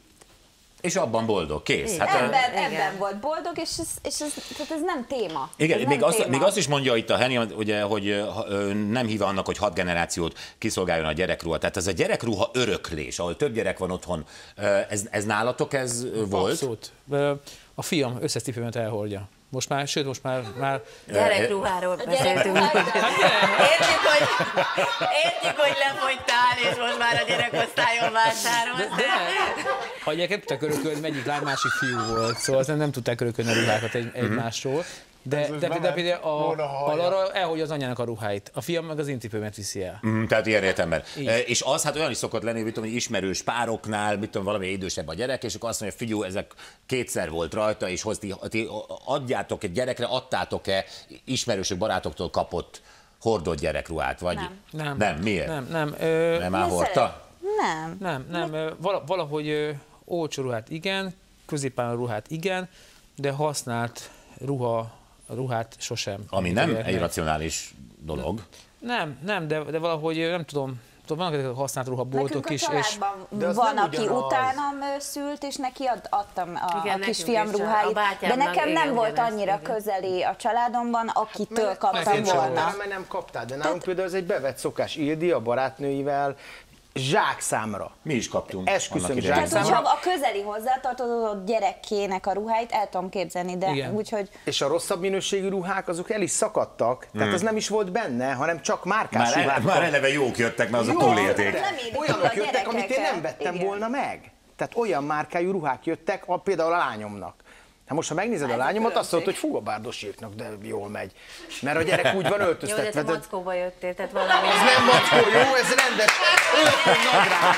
És abban boldog, kész. Igen. Hát, ö, ebben, igen. ebben volt boldog, és ez, és ez, tehát ez nem téma. Igen, ez még nem azt, téma. még azt is mondja itt a Henny, ugye, hogy ö, ha, ö, nem hív annak, hogy hat generációt kiszolgáljon a gyerekruha. Tehát ez a gyerekruha öröklés, ahol több gyerek van otthon, ö, ez, ez nálatok ez ö, volt? Abszolút. Ö, A fiam összes cipőmet elhordja. Most már, sőt, most már, már Gyerekruháról beszéltünk. Értjük, hogy, értjük, hogy lefogytál, és most már a gyerekosztályon vásárolsz. de a gyereket tudták örökölni, egyik lány, másik fiú volt, szóval nem, nem tudták örökölni a ruhákat egy, egymásról. De, de, de, de például a, a Lara elhordja az anyának a ruháit, a fiam meg az én cipőmet viszi el. Mm, tehát ilyen értelemben. E, és az hát olyan is szokott lenni, mit tudom, hogy ismerős pároknál, mit tudom, valami idősebb a gyerek, és akkor azt mondja, figyelj, ezek kétszer volt rajta, és hoz, ti, ti adjátok egy gyerekre, adtátok-e ismerősök, barátoktól kapott hordott gyerekruhát? Vagy Nem. Nem. Nem, miért? Nem, nem. Ö, Nem Mert elhordta? szeret- Nem. Nem, nem, ö, vala- valahogy ö, olcsó ruhát igen, középálló ruhát igen, de használt ruha, ruhát sosem. Ami Amit nem gyereknek. egy racionális dolog. Nem, nem, de, de valahogy ö, nem tudom, tudom, vannak ezek a használt ruhaboltok Nekünk a is, és családban De az van, nem aki ugyanaz. utánam ö, szült, és neki ad, adtam a, Igen, a nekünk kisfiam is, a- a ruháit, de bátyámnak nekem nem igen, volt ugyanezt, annyira igen. közeli a családomban, akitől Mert- kaptam mert sem volna. utána, mert nem kaptál, de nálunk például ez egy bevett szokás. Ildi a barátnőivel zsákszámra. Mi is kaptunk. Esküszöm, annak idején. zsák Tehát, számra. hogyha a közeli hozzátartozó gyerekének a ruháit el tudom képzelni, de Igen. úgyhogy És a rosszabb minőségű ruhák, azok el is szakadtak, tehát az nem is volt benne, hanem csak márkás Már, ruhák. ele, már eleve jók jöttek, mert azok Jó, túlélték. de Nem élik túl olyanok a jöttek, amit én nem gyerekeket. vettem Igen. volna meg. Tehát olyan márkájú ruhák jöttek, a, például a lányomnak. Hát most, ha megnézed a Ez a lányomat, azt mondod, különbség. hogy fú, a bárdosírknak, de jól megy. Mert a gyerek úgy van Jó, de öltöztetve. te de- mackóba jöttél, tehát valami... Ez nem mackó, jó? Ez rendes öltöny nadrág.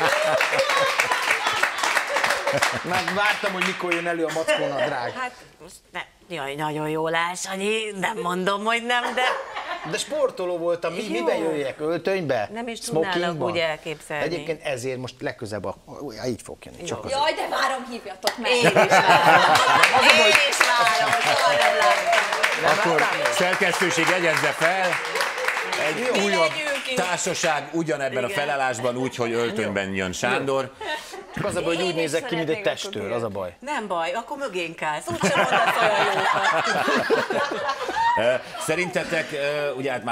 Meg vártam, hogy mikor jön elő a mackó nadrág. Hát most ne, jaj, nagyon jól állsz, Sanyi, nem mondom, hogy nem, de De sportoló voltam, mi, Jó. miben jöjjek? Öltönybe? Nem is tudnálak Smokingban? úgy elképzelni. Egyébként ezért most legközebb a... Így fog jönni, csak azért. jaj, de várom, hívjatok meg! én is várom. Én is várom, soha nem láttam. Akkor szerkesztőség jegyezze fel, egy Mi újabb legyünk itt. társaság ugyanebben a Igen. felállásban úgy, hogy öltönyben jön Sándor. Csak az a baj, hogy Én úgy is nézek ki, mint egy szeretnék testőr, akkor az a baj. Nem baj, akkor mögénk állsz, úgysem mondasz olyan jókat. Szerintetek, ugye hát már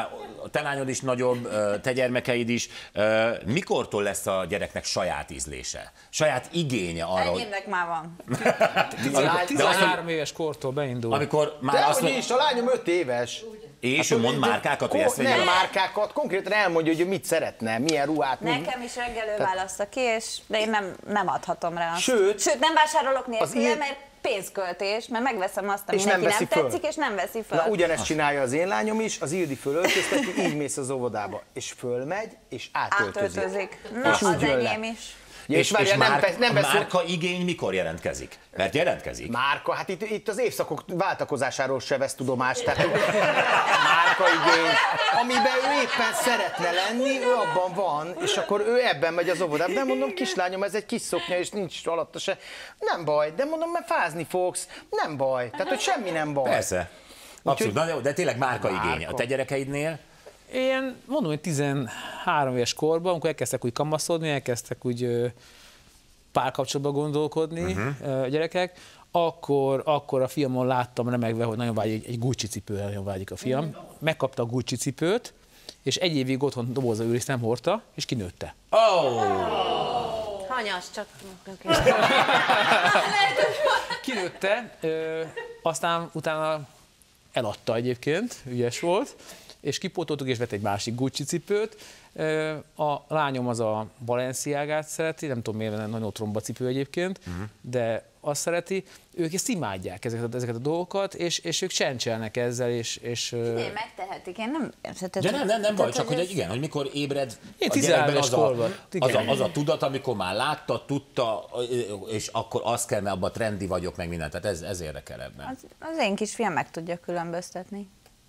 te lányod is nagyobb, te gyermekeid is. Mikortól lesz a gyereknek saját ízlése? Saját igénye arra, hogy... Enyémnek már van. tizenhárom éves kortól beindul. Amikor már De azt hogy is, a lányom öt éves. És ő mond márkákat, hogy ezt vegye? Nem márkákat, konkrétan elmondja, hogy mit szeretne, milyen ruhát. Nekem is reggel ő választa ki, és, de én nem, nem adhatom rá azt. Sőt, Sőt, nem vásárolok nélküle, ír... mert pénzköltés, mert megveszem azt, ami és neki nem, nem föl. tetszik, és nem veszi föl. Na, ugyanezt csinálja az én lányom is, az Ildi fölöltözteti, így mész az óvodába. És fölmegy, és átöltözik. Átöltözik. Na, és az enyém is. Ja, és, és, és és már, nem, nem a veszünk... márka igény mikor jelentkezik? Mert jelentkezik. Márka, hát itt, itt az évszakok váltakozásáról se vesz tudomást, tehát márka igény, amiben ő éppen szeretne lenni, ő abban van, és akkor ő ebben megy az óvodába. De mondom, kislányom, ez egy kis szoknya, és nincs alatta se. Nem baj, de mondom, mert fázni fogsz, nem baj, tehát hogy semmi nem baj. Persze. Abszolút, Úgyhogy... de, de tényleg márka, márka igény. A te gyerekeidnél? Én mondom, hogy tizenhárom éves korban, amikor elkezdtek úgy kamaszodni, elkezdtek úgy párkapcsolatban gondolkodni uh-huh. a gyerekek, akkor, akkor a fiamon láttam remegve, hogy nagyon vágyik, egy Gucci cipőre nagyon vágyik a fiam. Uh-huh. Megkapta a Gucci cipőt, és egy évig otthon dobozza őrizt nem hordta, és kinőtte. Oh! Hanyas, csak... Kinőtte, ö, aztán utána eladta egyébként, ügyes volt, és kipótoltuk, és vett egy másik Gucci cipőt. A lányom az a Balenciagát szereti, nem tudom miért, nagyon otromba cipő egyébként, uh-huh. de azt szereti. Ők ezt imádják, ezeket, ezeket a dolgokat, és, és ők csencselnek ezzel, és... és én megtehetik, én nem... De nem, nem, nem baj, csak hogy ez... igen, hogy mikor ébred én a gyerekben az a, az, a, az a tudat, amikor már látta, tudta, és akkor azt kell, mert abban trendi vagyok, meg mindent, tehát ez, ez érdekel ebben. Az, az én kisfiam meg tudja különböztetni.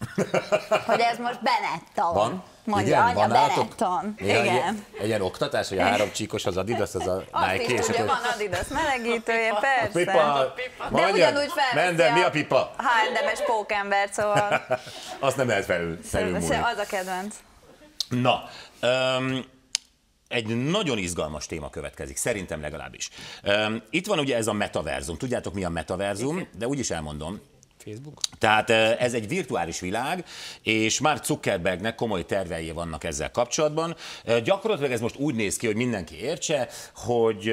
Hogy ez most Benetton. Van? Mondja, igen, anya, van Benetton. Igen. Igen. Egy ilyen oktatás, hogy a három csíkos az Adidas, az a azt Nike. Azt is tudja, van Adidas melegítője, persze. A pipa. De ugyanúgy felveszi Mende, mi a pipa? há és em-es pókember, szóval... Azt nem lehet felül, felülmúlni. Az a kedvenc. Na, um, egy nagyon izgalmas téma következik, szerintem legalábbis. Um, itt van ugye ez a metaverzum. Tudjátok, mi a metaverzum? De úgyis elmondom. Facebook. Tehát ez egy virtuális világ, és Mark Zuckerbergnek komoly tervei vannak ezzel kapcsolatban. Gyakorlatilag ez most úgy néz ki, hogy mindenki értse, hogy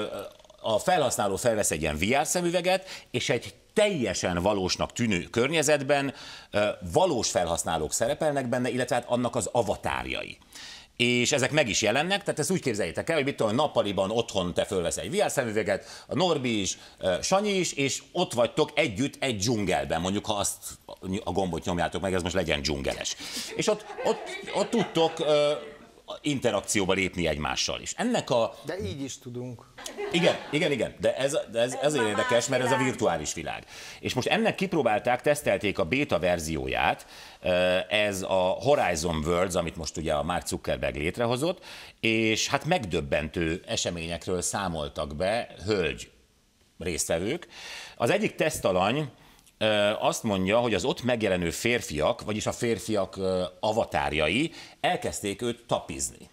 a felhasználó felvesz egy ilyen vé er szemüveget, és egy teljesen valósnak tűnő környezetben valós felhasználók szerepelnek benne, illetve hát annak az avatárjai. És ezek meg is jelennek, tehát ezt úgy képzeljétek el, hogy mit tudom, nappaliban otthon te fölvesz egy vé er szemüveget, a Norbi is, Sanyi is, és ott vagytok együtt egy dzsungelben, mondjuk ha azt a gombot nyomjátok meg, ez most legyen dzsungeles. És ott, ott, ott tudtok uh, interakcióba lépni egymással is. Ennek a... De így is tudunk. Igen, igen, igen, de ez, de ez, ez ezért érdekes, mert ez a virtuális világ. És most ennek kipróbálták, tesztelték a béta verzióját, ez a Horizon Worlds, amit most ugye a Mark Zuckerberg létrehozott, és hát megdöbbentő eseményekről számoltak be hölgy résztvevők. Az egyik tesztalany azt mondja, hogy az ott megjelenő férfiak, vagyis a férfiak avatárjai elkezdték őt tapizni.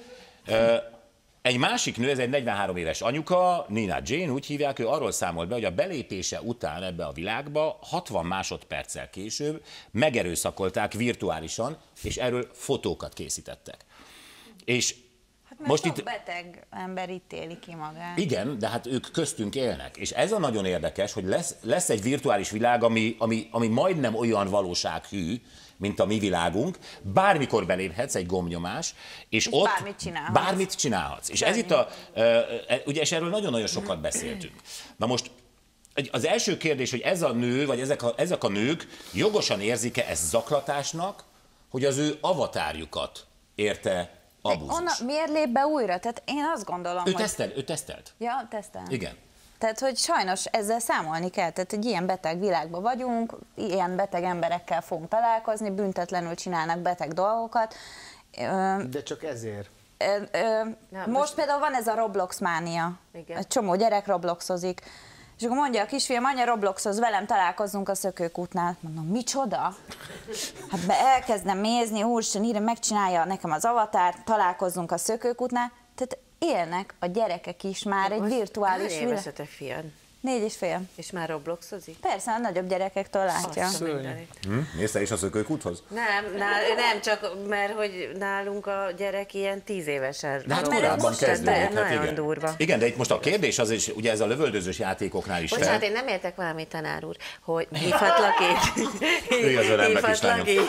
Egy másik nő, ez egy negyvenhárom éves anyuka, Nina Jane, úgy hívják, ő arról számolt be, hogy a belépése után ebbe a világba hatvan másodperccel később megerőszakolták virtuálisan, és erről fotókat készítettek. És hát mert most sok itt... beteg ember ítéli ki magát. Igen, de hát ők köztünk élnek. És ez a nagyon érdekes, hogy lesz, lesz egy virtuális világ, ami, ami, ami majdnem olyan valósághű, mint a mi világunk, bármikor beléphetsz, egy gombnyomás, és, és ott bármit csinálhatsz. Bármit csinálhatsz. És ez itt a, ugye, és erről nagyon-nagyon sokat beszéltünk. Na most az első kérdés, hogy ez a nő, vagy ezek a, ezek a nők jogosan érzik-e ezt zaklatásnak, hogy az ő avatárjukat érte abúzus. Onna, miért lép be újra? Tehát én azt gondolom, ő hogy... Tesztel, ő tesztelt. Ja, tesztel. Igen. Tehát, hogy sajnos ezzel számolni kell. Tehát egy ilyen beteg világban vagyunk, ilyen beteg emberekkel fogunk találkozni, büntetlenül csinálnak beteg dolgokat. De csak ezért. Ö, ö, most, most például van ez a Roblox mánia. Igen. Egy csomó gyerek Robloxozik. És akkor mondja a kisfiam, anya, Robloxhoz velem találkozzunk a szökőkútnál. Mondom, micsoda? Hát be elkezdem nézni, úristen, írja, megcsinálja nekem az avatárt, találkozzunk a szökőkútnál. Tehát élnek a gyerekek is már egy virtuális világ. Hány éves a te fiad? Négy és fél. És már Robloxozik? Persze, a nagyobb gyerekektől látja. Hm? Mész te is a szökőkúthoz? Nem, nál, nem, csak mert hogy nálunk a gyerek ilyen tíz évesen. De hát korábban kezdődik. Hát nagyon igen. durva. Igen, de itt most a kérdés az is, ugye ez a lövöldözős játékoknál is Bocsánat, fel. Én nem értek valamit, tanár úr, hogy hívhatlak én. Ő az örömnek is lányom.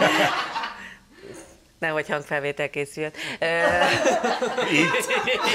Nehogy hangfelvétel készüljön. Itt.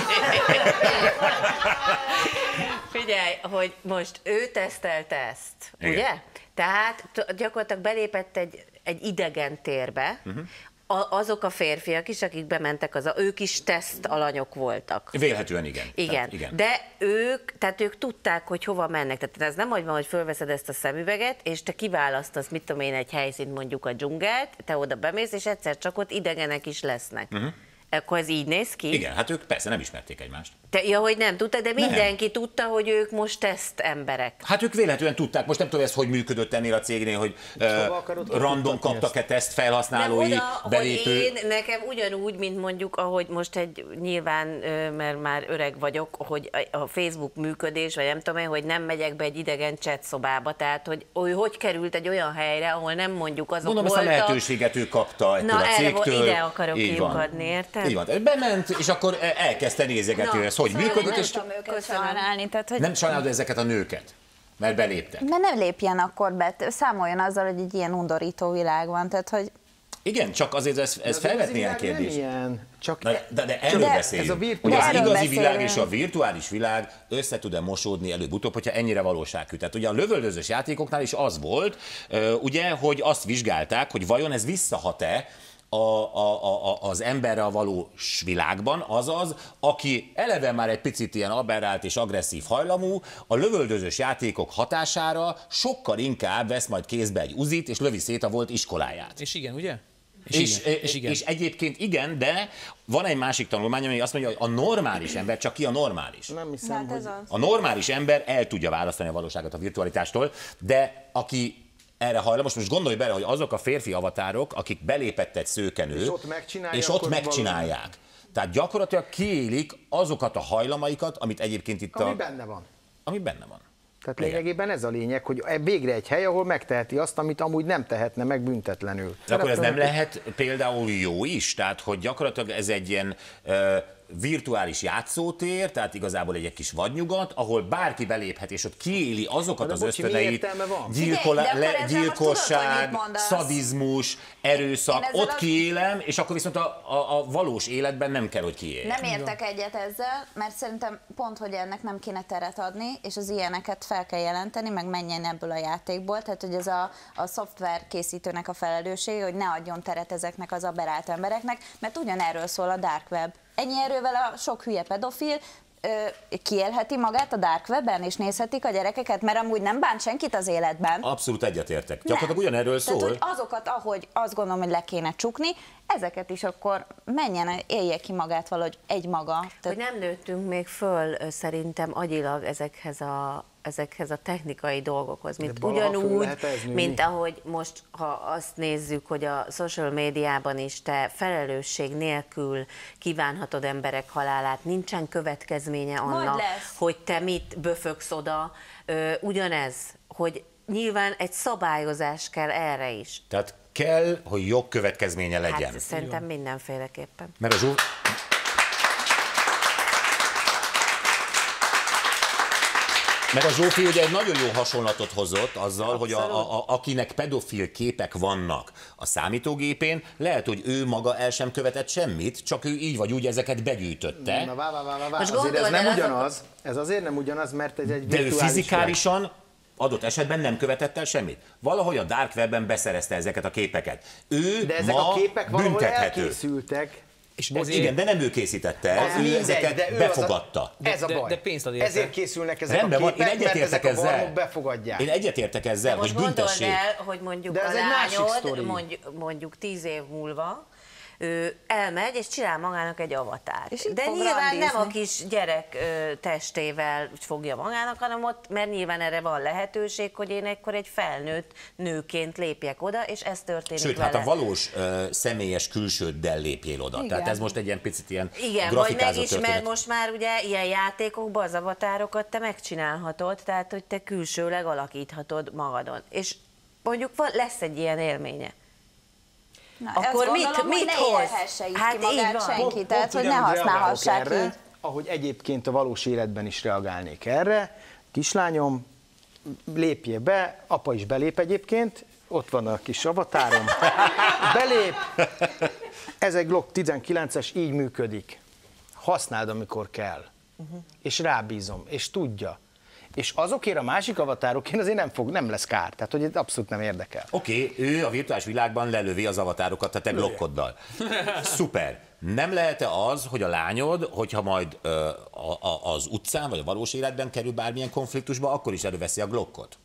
Figyelj, hogy most ő tesztelte ezt, igen. Ugye? Tehát gyakorlatilag belépett egy, egy idegen térbe, uh-huh. a, azok a férfiak is, akik bementek, az a, ők is teszt alanyok voltak. Vélhetően igen. Igen. Tehát, igen. De ők, tehát ők tudták, hogy hova mennek. Tehát ez nem úgy van, hogy fölveszed ezt a szemüveget, és te kiválasztasz, mit tudom én, egy helyszínt, mondjuk a dzsungelt, te oda bemész, és egyszer csak ott idegenek is lesznek. Uh-huh. Akkor ez így néz ki? Igen, hát ők persze nem ismerték egymást. Te, ja, hogy nem tudta, de mindenki nem. tudta, hogy ők most teszt emberek. Hát ők véletlenül tudták, most nem tudom, ez hogy működött ennél a cégnél, hogy uh, random kaptak-e teszt felhasználói, nem oda, belépő. Hogy én, nekem ugyanúgy, mint mondjuk, ahogy most egy nyilván, mert már öreg vagyok, hogy a Facebook működés, vagy nem tudom én, hogy nem megyek be egy idegen chat szobába, tehát hogy ő hogy került egy olyan helyre, ahol nem mondjuk azok Mondom, voltak. Mondom, ezt a lehetőséget ő kapta ettől Na, a cégtől. Na, ide akarok kiukadni, érted? Így van. Bement, és akkor elkezdte nézegetni, hogy ez hogy működik. Nem és tudom őket sajnálni. Tehát, hogy... Nem sajnálod ezeket a nőket, mert beléptek. Mert nem lépjen akkor be, számoljon azzal, hogy egy ilyen undorító világ van. Tehát, hogy... Igen, csak azért ez, ez felvetni ilyen kérdést. Csak de, de, de erről beszélünk, hogy az igazi beszélünk. Világ és a virtuális világ össze tud-e mosódni előbb-utóbb, hogyha ennyire valósághű. Tehát ugye a lövöldözős játékoknál is az volt, ugye, hogy azt vizsgálták, hogy vajon ez visszahat-e A, a, a, az emberrel való világban, azaz, aki eleve már egy picit ilyen aberrált és agresszív hajlamú, a lövöldözős játékok hatására sokkal inkább vesz majd kézbe egy uzit, és lövi szét a volt iskoláját. És igen, ugye? És, és, igen, és, és, igen. és egyébként igen, de van egy másik tanulmány, ami azt mondja, hogy a normális ember, csak ki a normális? Nem hiszem, hát ez hogy... A normális ember el tudja választani a valóságot a virtualitástól, de aki erre hajlamos, most gondolj bele, hogy azok a férfi avatárok, akik belépett egy szőkenő, és ott megcsinálják, és ott megcsinálják. Valami. Tehát gyakorlatilag kiélik azokat a hajlamaikat, amit egyébként itt ami a... benne van. Ami benne van. Tehát lényegében ez a lényeg, hogy végre egy hely, ahol megteheti azt, amit amúgy nem tehetne meg büntetlenül. De akkor ez nem lehet például jó is? Tehát, hogy gyakorlatilag ez egy ilyen uh, virtuális játszótér, tehát igazából egy, egy kis vadnyugat, ahol bárki beléphet, és ott kiéli azokat de az bocsi, ösztöneit, gyilkola, le, gyilkosság, tudod, szadizmus, erőszak, ott a... kiélem, és akkor viszont a, a, a valós életben nem kell, hogy kiéljem. Nem értek egyet ezzel, mert szerintem pont, hogy ennek nem kéne teret adni, és az ilyeneket fel kell jelenteni, meg menjen ebből a játékból, tehát hogy ez a, a szoftver készítőnek a felelőssége, hogy ne adjon teret ezeknek az aberrált embereknek, mert ugyanerről szól a dark web. Ennyi erővel a sok hülye pedofil ö, kiélheti magát a dark webben, és nézhetik a gyerekeket, mert amúgy nem bánt senkit az életben. Abszolút egyetértek. Gyakorlatilag ugyanerről szól. Tehát, hogy azokat, ahogy azt gondolom, hogy le kéne csukni, ezeket is akkor menjen, élje ki magát valahogy egy maga. Tehát... Hogy nem nőttünk még föl szerintem agyilag ezekhez a ezekhez a technikai dolgokhoz, mint ugyanúgy, mint ahogy most, ha azt nézzük, hogy a social médiában is te felelősség nélkül kívánhatod emberek halálát, nincsen következménye annak, hogy te mit böfögsz oda, ugyanez, hogy nyilván egy szabályozás kell erre is. Tehát kell, hogy jogkövetkezménye legyen. Hát szerintem mindenféleképpen. Mert a Zsó... Meg a Zsófi ugye egy nagyon jó hasonlatot hozott azzal, abszolút, hogy a, a, akinek pedofil képek vannak a számítógépén, lehet, hogy ő maga el sem követett semmit, csak ő így vagy úgy ezeket begyűjtötte. Na, vá, vá, vá, vá. Azért ez nem ugyanaz, ez azért nem ugyanaz, mert ez egy virtuális. De ő fizikálisan világ. Adott esetben nem követett el semmit. Valahogy a dark webben beszerezte ezeket a képeket. Ő de ezek ma a képek valahol büntethető. Elkészültek. És ez igen, de nem ő készítette el, ő mindegy, ezeket de ő befogadta. A, ez a baj. De, de pénzt ad érte. Ezért készülnek ezek rendben a képek, van, én mert ezek ezzel. a barmok befogadják. Én egyetértek ezzel, hogy büntessék. Mondd el, hogy mondjuk de a lányod mondjuk, mondjuk tíz év múlva ő elmegy és csinál magának egy avatárt. És de nyilván nem a kis gyerek ö, testével fogja magának, hanem ott, mert nyilván erre van lehetőség, hogy én ekkor egy felnőtt nőként lépjek oda, és ez történik Sőt, vele. hát a valós ö, személyes külsőddel lépjél oda. Igen. Tehát ez most egy ilyen picit ilyen Igen, vagy grafikázott megismer, történet. most már ugye ilyen játékokban az avatárokat te megcsinálhatod, tehát hogy te külsőleg alakíthatod magadon. És mondjuk van, lesz egy ilyen élménye. Na, Akkor azt mit- gondolom, mit hogy ne hoz? élhesse így Hát ki így magát van. senki, Pont- tehát pont hogy ne ugyanúgy használhassák reagálok így. erre, ahogy egyébként a valós életben is reagálnék erre. Kislányom, lépjél be, apa is belép egyébként, ott van a kis avatárom, belép, ez egy Glock tizenkilences, így működik. Használd, amikor kell. Uh-huh. És rábízom, és tudja. És azokért a másik avatárokért azért nem, fog, nem lesz kár, tehát hogy ez abszolút nem érdekel. Oké, okay, ő a virtuális világban lelövi az avatárokat a te blokkoddal. Szuper. Nem lehet-e az, hogy a lányod, hogyha majd ö, a, a, az utcán vagy a valós életben kerül bármilyen konfliktusba, akkor is előveszi a Glockot?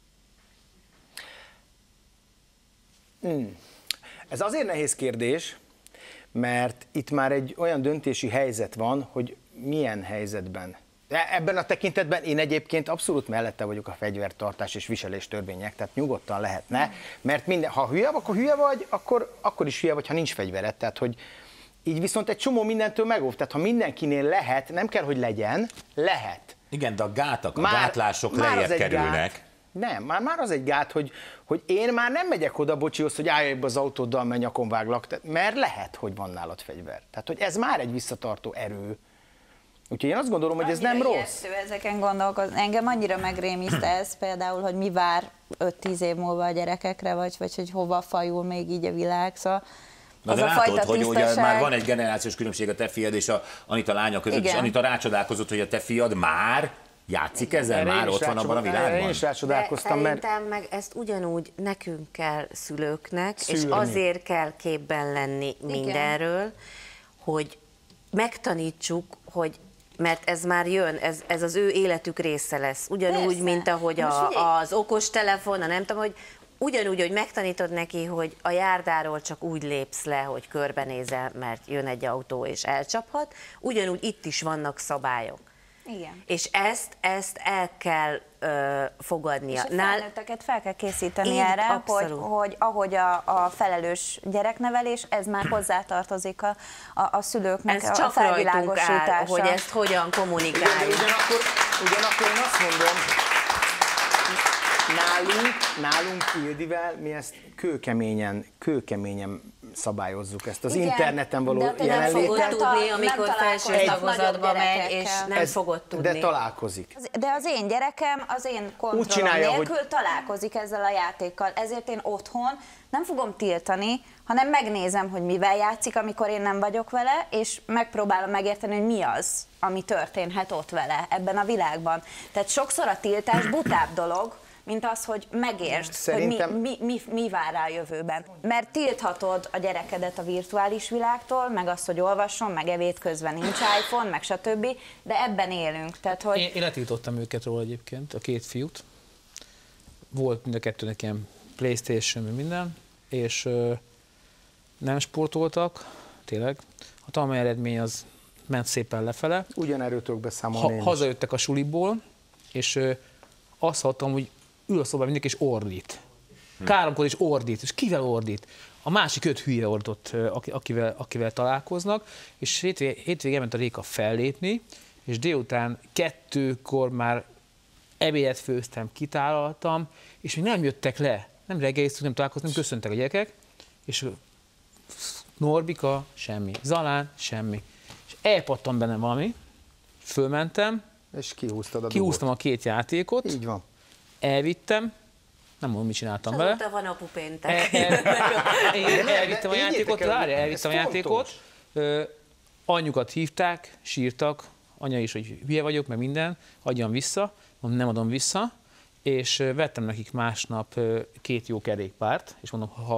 Hmm. Ez azért nehéz kérdés, mert itt már egy olyan döntési helyzet van, hogy milyen helyzetben. De ebben a tekintetben én egyébként abszolút mellette vagyok a fegyvertartás és viselés törvények, tehát nyugodtan lehetne, mert minden, ha hülye, akkor hülye vagy, akkor, akkor is hülye vagy, ha nincs fegyvered. Tehát, hogy így viszont egy csomó mindentől megóv. Tehát, ha mindenkinél lehet, nem kell, hogy legyen, lehet. Igen, de a gátak, a Már- gátlások már az lejjebb egy kerülnek. gát. Nem, már, már az egy gát, hogy, hogy én már nem megyek oda bocsihoz, hogy állj ebbe az autóddal, mert nyakon váglak, tehát- mert lehet, hogy van nálad fegyver. Tehát, hogy ez már egy visszatartó erő. Úgyhogy én azt gondolom, hogy ez nem Annyira rossz. ijesztő ezeken gondolkozni. Engem annyira megrémiszt ez például, hogy mi vár öt-tíz év múlva a gyerekekre, vagy, vagy hogy hova fajul még így a világ. Szóval Na az de a látod, fajta hogy ugye tisztaság. már van egy generációs különbség a te fiad és a Anita lánya között, Igen. és Anita rácsodálkozott, hogy a te fiad már játszik ezzel, Erre már én is ott van abban a rácsodál- erre világban. Én is De rácsodálkoztam, mert szerintem meg ezt ugyanúgy nekünk kell szülőknek, Szűrni. és azért kell képben lenni mindenről, hogy megtanítsuk, hogy mert ez már jön, ez, ez az ő életük része lesz. Ugyanúgy, Persze. mint ahogy Most a, figyelj. az okostelefon, a nem tudom, hogy ugyanúgy, hogy megtanítod neki, hogy a járdáról csak úgy lépsz le, hogy körbenézel, mert jön egy autó és elcsaphat, ugyanúgy itt is vannak szabályok. Igen. És ezt, ezt el kell ö, fogadnia. És a felnőtteket fel kell készíteni Így, erre, hogy, abszolút. hogy ahogy a, a felelős gyereknevelés, ez már hozzátartozik a, a, a szülőknek Ez a csak rajtunk áll, felvilágosítása. hogy ezt hogyan Ugyan- kommunikáljuk. ugyanakkor, ugyanakkor én azt mondom, nálunk, nálunk Ildivel mi ezt kőkeményen, kőkeményen szabályozzuk ezt az Igen, interneten való de te nem Nem fogod jelenlétet. ta- tudni, nem amikor találkozol felső nagyobb tagozatba megy, és gyerekekkel. nem Ez- fogod tudni. De találkozik. De az én gyerekem az én kontrollom csinálja, nélkül hogy- találkozik ezzel a játékkal, ezért én otthon nem fogom tiltani, hanem megnézem, hogy mivel játszik, amikor én nem vagyok vele, és megpróbálom megérteni, hogy mi az, ami történhet ott vele ebben a világban. Tehát sokszor a tiltás butább dolog, mint az, hogy megértsd, Szerintem- hogy mi, mi, mi, mi vár rá a jövőben. Mert tilthatod a gyerekedet a virtuális világtól, meg azt, hogy olvasson, meg evét közben nincs iPhone, meg stb., de ebben élünk. Tehát, hogy Én, én letiltottam őket róla egyébként, a két fiút. Volt mind a kettőnek ilyen PlayStation, meg minden, és ö, nem sportoltak, tényleg. A tanulmány eredmény az ment szépen lefele. Ugyanerről tudok beszámolni én Ha, is. hazajöttek a suliból, és ö, azt hallottam, hogy ül a szobában mindenki és ordít. Káromkod és ordít, és kivel ordít? A másik öt hülye ordott, ö, aki- akivel, akivel találkoznak, és hétvégén hétvég elment a Réka fellépni, és délután kettőkor már ebédet főztem, kitálaltam, és még nem jöttek le, nem reggeliztük, nem találkoztunk, nem köszöntek a gyerekek, és Norbika, semmi, Zalán, semmi. És elpattam bennem valami, fölmentem, És kihúztad a kihúztam a két játékot, dugót. Így van. elvittem, nem mondom, mit csináltam vele. Azóta van apu péntek. El, el, én de elvittem a higgyétek játékot, el, várjál, ez elvittem a fontos. játékot. Ö, anyukat hívták, sírtak, anya is, hogy hülye vagyok, meg minden, adjam vissza, mondom, nem adom vissza, és ö, vettem nekik másnap ö, két jó kerékpárt, és mondom, ha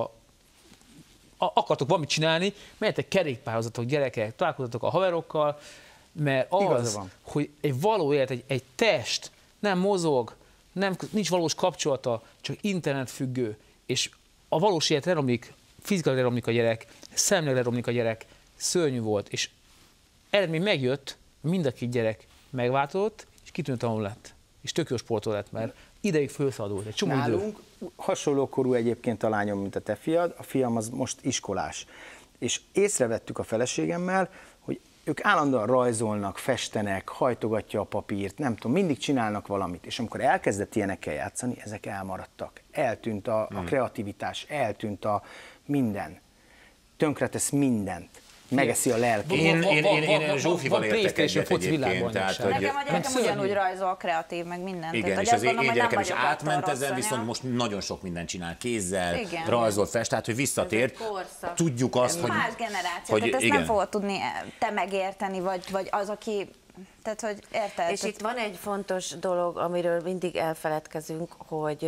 a- akartok valamit csinálni, menjetek kerékpározatok, gyerekek, találkozzatok a haverokkal, mert az, Igaza van. hogy egy való élet, egy, egy test nem mozog, nem, nincs valós kapcsolata, csak internetfüggő, és a valós élet elromlik fizikailag leromlik a gyerek, szellemileg leromlik a gyerek, szörnyű volt, és eredmény megjött, mind a két gyerek megváltozott, és kitűnő tanul lett, és tök jó sportoló lett, mert ideig felszabadult, egy csomó Nálunk idő. Hasonló korú egyébként a lányom, mint a te fiad, a fiam az most iskolás. És észrevettük a feleségemmel, hogy ők állandóan rajzolnak, festenek, hajtogatja a papírt, nem tudom, mindig csinálnak valamit. És amikor elkezdett ilyenekkel játszani, ezek elmaradtak. Eltűnt a, a kreativitás, eltűnt a minden. Tönkretesz mindent. Megeszi a lelkét. Én, én, én, én Zsófival értek egyet egyébként. Tehát, hogy... Nekem a gyerekem ugyanúgy rajzol, kreatív, meg mindent. Igen, és az én gyerekem is átment ezen, viszont most nagyon sok mindent csinál kézzel, igen, rajzol, fest, tehát hogy visszatért. Tudjuk azt, hogy... Más generáció, tehát ezt nem fogod tudni te megérteni, vagy, vagy az, aki... Tehát, hogy érted? És itt van egy fontos dolog, amiről mindig elfeledkezünk, hogy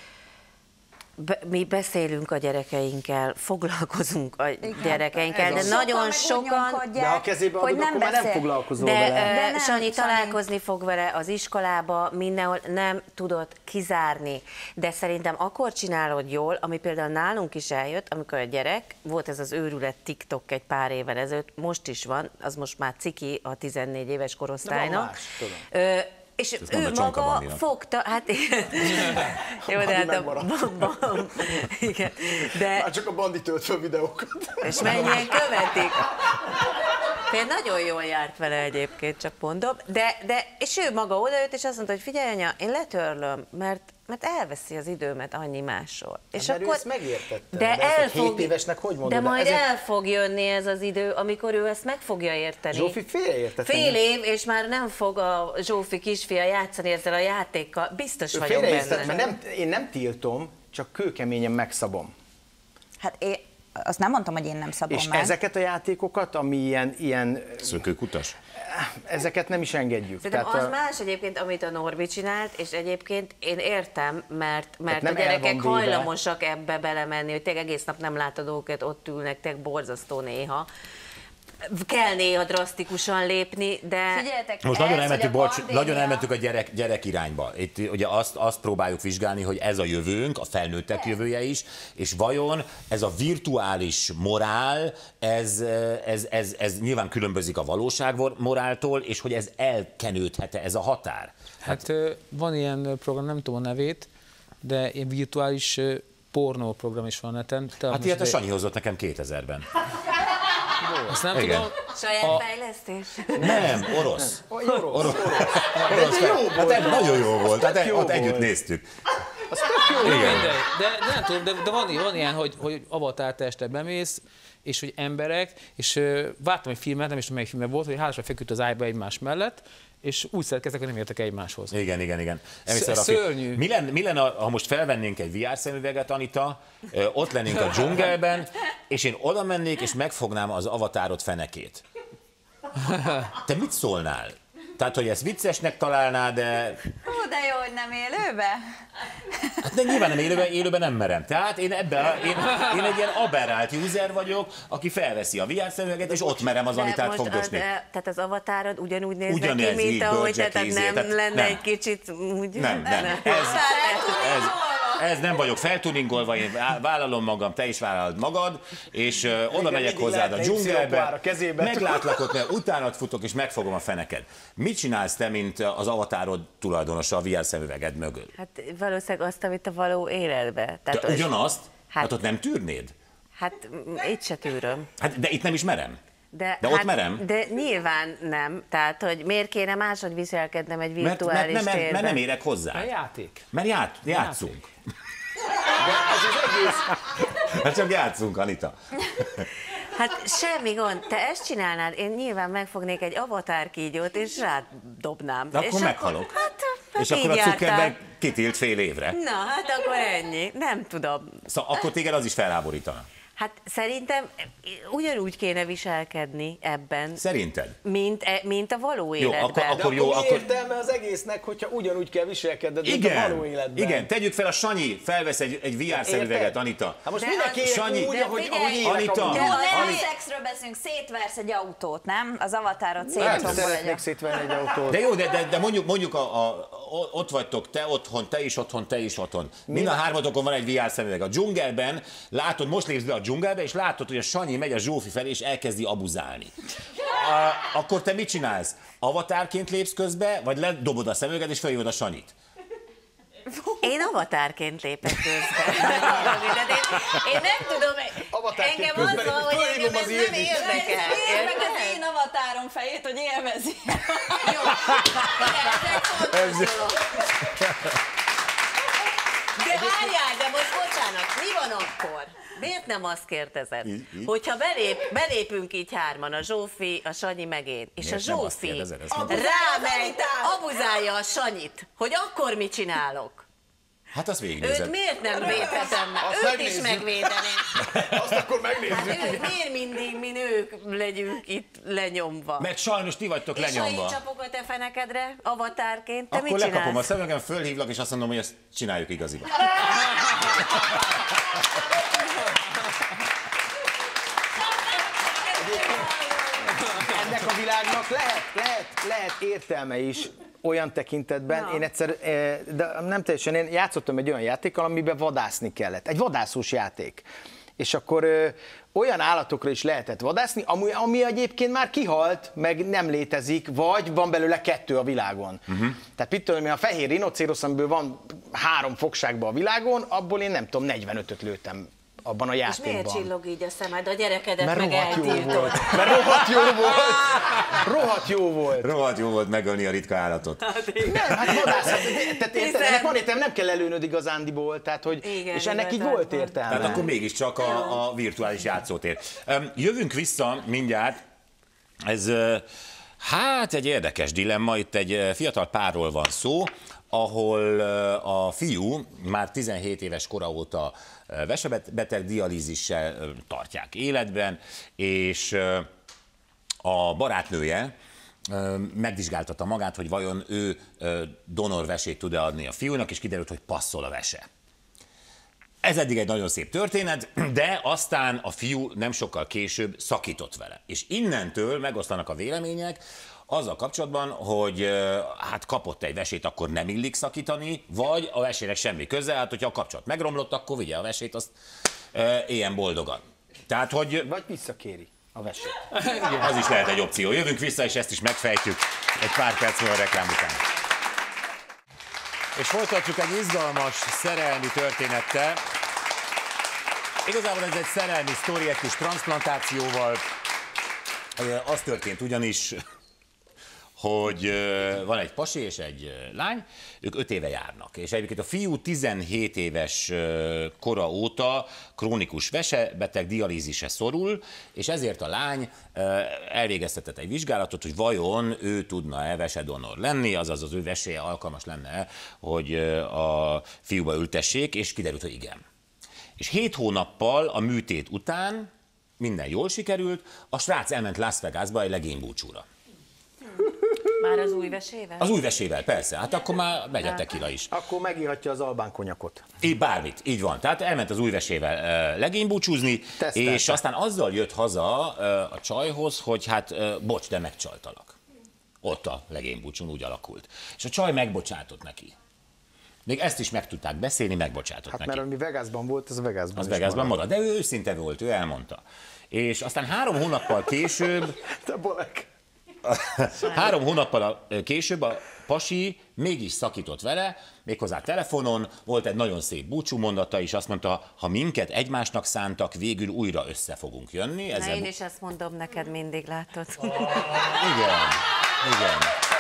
Be, mi beszélünk a gyerekeinkkel, foglalkozunk a igen, gyerekeinkkel, de nagyon sokan... De ha kezébe adod, akkor már nem foglalkozol de, vele. De nem, Sanyi, találkozni fog vele az iskolába, mindenhol nem tudod kizárni. De szerintem akkor csinálod jól, ami például nálunk is eljött, amikor a gyerek, volt ez az őrület TikTok egy pár évvel ezelőtt, most is van, az most már ciki a tizennégy éves korosztálynak. És ezt ő maga fogta, hát jó, de hát a bam, igen, de... Már csak a Bandi tölt fel videókat. És mennyien követik. Például nagyon jól járt vele egyébként, csak mondom, de, de és ő maga odaült, és azt mondta, hogy figyelj anya, én letörlöm, mert, mert elveszi az időmet annyi mással. És hát, akkor, ezt megértettem, de, de el fog, hét évesnek hogy mondod? De majd ezért... el fog jönni ez az idő, amikor ő ezt meg fogja érteni. Zsófi félreértett. Fél év, és már nem fog a Zsófi kisfia játszani ezzel a játékkal, biztos ő vagyok benne. Mert nem, én nem tiltom, csak kőkeményen megszabom. Hát én azt nem mondtam, hogy én nem szabom és meg. És ezeket a játékokat, ami ilyen... ilyen szökőkutas? Ezeket nem is engedjük. Szerintem Tehát az a... más egyébként, amit a Norbi csinált, és egyébként én értem, mert, mert a nem gyerekek hajlamosak ebbe belemenni, hogy tényleg egész nap nem látod őket, ott ülnek, tényleg borzasztó néha. Kell néha drasztikusan lépni, de... Figyeljetek, most nagyon elmentük, bocs, pandémia... nagyon elmentük a gyerek, gyerek irányba. Itt ugye azt, azt próbáljuk vizsgálni, hogy ez a jövőnk, a felnőttek jövője is, és vajon ez a virtuális morál, ez, ez, ez, ez nyilván különbözik a valóság moráltól, és hogy ez elkenődhet-e, ez a határ? Hát, hát van ilyen program, nem tudom a nevét, de ilyen virtuális pornó program is van neten. Hát ilyet a Sanyi hozott nekem kétezerben. Azt nem igen. tudom. Saját a... fejlesztés? Nem, orosz. Orosz. orosz. orosz. orosz. Hát ez nagyon jó volt, hát ott együtt néztük. Az tök jó. Igen. De, de, de nem tudom, de, de van, van ilyen, hogy, hogy avatar testre bemész, és hogy emberek, és uh, vártam egy filmet, nem is tudom, melyik filmben volt, hogy házasra feküdt az ágyba egymás mellett, és úgy szeretkeztek, hogy nem értek egymáshoz. Igen, igen, igen. Szörnyű. Mi lenne, mi lenne, ha most felvennénk egy vé er szemüveget, Anita, ott lennénk a dzsungelben, és én oda mennék, és megfognám az avatárod fenekét. Te mit szólnál? Tehát, hogy ezt viccesnek találnád, de... Hú, de jó, hogy nem élőbe. Hát de nyilván nem élőben, élőben nem merem. Tehát én ebben, én, én egy ilyen aberrált user vagyok, aki felveszi a vé er szemüveget, és ott merem az Anitát fogdosni. De, tehát az avatárod ugyanúgy néz Ugyanez, neki, mint így, ahogy, bölcsek, tehát ízé, nem tehát lenne nem. egy kicsit úgy... Nem, nem. Ez, ez, ez nem vagyok feltuningolva, én vállalom magam, te is vállalod magad, és uh, oda megyek hozzád a dzsungelbe, meglátlak ott, mert utánad futok, és megfogom a feneked. Mit csinálsz te, mint az avatárod tulajdonosa a vé er szemüveged mögül? Hát valószínűleg azt, amit a való életbe. Tehát te ugyanazt? Hát, hát ott nem tűrnéd? Hát itt se tűröm. Hát, de itt nem is merem. De, de hát, ott merem? De nyilván nem. Tehát, hogy miért kéne máshogy viselkednem egy virtuális mert, mert, térben? mert nem érek hozzá. Mert játék. Mert ját, játszunk. Játék. De ez az egész... Hát csak játszunk, Anita. Hát semmi gond. Te ezt csinálnád, én nyilván megfognék egy avatar kígyót, és rád dobnám. De akkor és meghalok. Akkor, hát, hát és akkor a jártál. Zuckerberg kitilt fél évre. Na, hát akkor ennyi. Nem tudom. Szóval akkor téged az is felháborítana. Hát szerintem ugyanúgy kéne viselkedni ebben. Szerinted? Mint, mint a való jó, életben. Akkor, akkor De jó, akkor mi akkor... értelme az egésznek, hogyha ugyanúgy kell viselkedned, mint igen, a való életben? Igen, tegyük fel, a Sanyi felvesz egy, egy vé er szemüveget, Anita. Hát most de mindenki az... él Sanyi, úgy, ahogy, figyelj, ahogy élek Anita, amúgy. De ha nem Anita. szexről beszélünk, szétversz egy autót, nem? Az avatárod Hát szétszomból egy szeretnék szétvenni egy autót. De jó, de, de, de mondjuk, mondjuk a, a, ott vagytok, te otthon, te is otthon, te is otthon. Mind a hármatokon van egy vé er szemüveg. A dzsungelben látod, most lépsz be a dzsungelbe, és látod, hogy a Sanyi megy a Zsófi felé, és elkezdi abuzálni. A, akkor te mit csinálsz? Avatárként lépsz közbe, vagy ledobod a szemüveget, és feljövöd a Sanyit? Én avatárként lépek közben. Én nem tudom, engem az van, hogy engem ez nem érdekel. Érd meg az én avatárom fejét, hogy élvezi. Jó, ez egy fontos De várjál, de most bocsánat, mi van akkor? Miért nem azt kérdezed, hogyha belép, belépünk így hárman, a Zsófi, a Sanyi meg én, és Miért a Zsófi rámegy, abuzálja a Sanyit, hogy akkor mit csinálok? Hát azt végignézed. Őt miért nem védhetem meg? Őt megnézzük. Is megvédeném. Azt akkor megnézzük. Hát őt miért mindig mi nők legyünk itt lenyomva? Mert sajnos ti vagytok lenyomva. És ha én csapok a te fenekedre, avatárként, te akkor mit csinálsz? lekapom a szemüvegem, fölhívlak, és azt mondom, hogy ezt csináljuk igaziban. Ennek a világnak lehet, lehet, lehet értelme is olyan tekintetben, ja. én egyszer, de nem teljesen, én játszottam egy olyan játékkal, amiben vadászni kellett. Egy vadászós játék. És akkor ö, olyan állatokra is lehetett vadászni, ami, ami egyébként már kihalt, meg nem létezik, vagy van belőle kettő a világon. Uh-huh. Tehát mit tudom, a fehér rinocérosz, amiből van három fogságban a világon, abból én nem tudom, negyvenötöt lőttem abban a játékban. És miért csillog így a szemed? A gyerekedet Mert meg eltiltod. Mert rohadt jó volt. Rohadt jó volt. Rohadt jó volt megölni a ritka állatot. Nem, hát vadászat. Tehát ennek van értelme, nem kell előnöd igazándiból, tehát hogy, igen, és ennek így volt értelme. Tehát akkor mégiscsak a, a virtuális játszótér. Jövünk vissza mindjárt. Ez hát egy érdekes dilemma. Itt egy fiatal párról van szó, ahol a fiú már tizenhét éves kora óta vesebeteg dialízissel tartják életben, és a barátnője megvizsgáltatta magát, hogy vajon ő donorvesét tud-e adni a fiúnak, és kiderült, hogy passzol a vese. Ez eddig egy nagyon szép történet, de aztán a fiú nem sokkal később szakított vele. És innentől megosztanak a vélemények azzal kapcsolatban, hogy hát kapott egy vesét, akkor nem illik szakítani, vagy a vesének semmi köze, hát hogyha a kapcsolat megromlott, akkor vigye a vesét, azt e, éljen boldogan. Tehát, hogy... Vagy visszakéri a vesét. Az is lehet egy opció. Jövünk vissza, és ezt is megfejtjük egy pár perc múlva a reklám után. És folytatjuk egy izgalmas szerelmi történettel. Igazából ez egy szerelmi sztori, egy kis transzplantációval. Az történt ugyanis, hogy van egy pasi és egy lány, ők öt éve járnak. És egyébként a fiú tizenhét éves kora óta krónikus vesebeteg, dialízisre szorul, és ezért a lány elvégeztetett egy vizsgálatot, hogy vajon ő tudna-e vesedonor lenni, azaz az ő veséje alkalmas lenne, hogy a fiúba ültessék, és kiderült, hogy igen. És hét hónappal a műtét után minden jól sikerült, a srác elment Las Vegasba egy legénybúcsúra. Már az új vesével? Az új vesével, persze. Hát akkor már megy a tekila is. Akkor megihatja az albán konyakot. Így bármit, így van. Tehát elment az új vesével uh, legénybúcsúzni, Tesztelte. És aztán azzal jött haza uh, a csajhoz, hogy hát uh, bocs, de megcsaltalak. Ott a legénybúcsún úgy alakult. És a csaj megbocsátott neki. Még ezt is meg tudták beszélni, megbocsátott hát neki. Mert ami Vegasban volt, az Vegasban Az is Vegasban marad. marad. De ő őszinte volt, ő elmondta. És aztán három hónappal később... Te bolek. Három hónappal később a pasi mégis szakított vele, méghozzá telefonon, volt egy nagyon szép búcsú mondata is, azt mondta, ha minket egymásnak szántak, végül újra össze fogunk jönni. Na, Ezzel... én is ezt mondom neked mindig, látod. Igen, igen.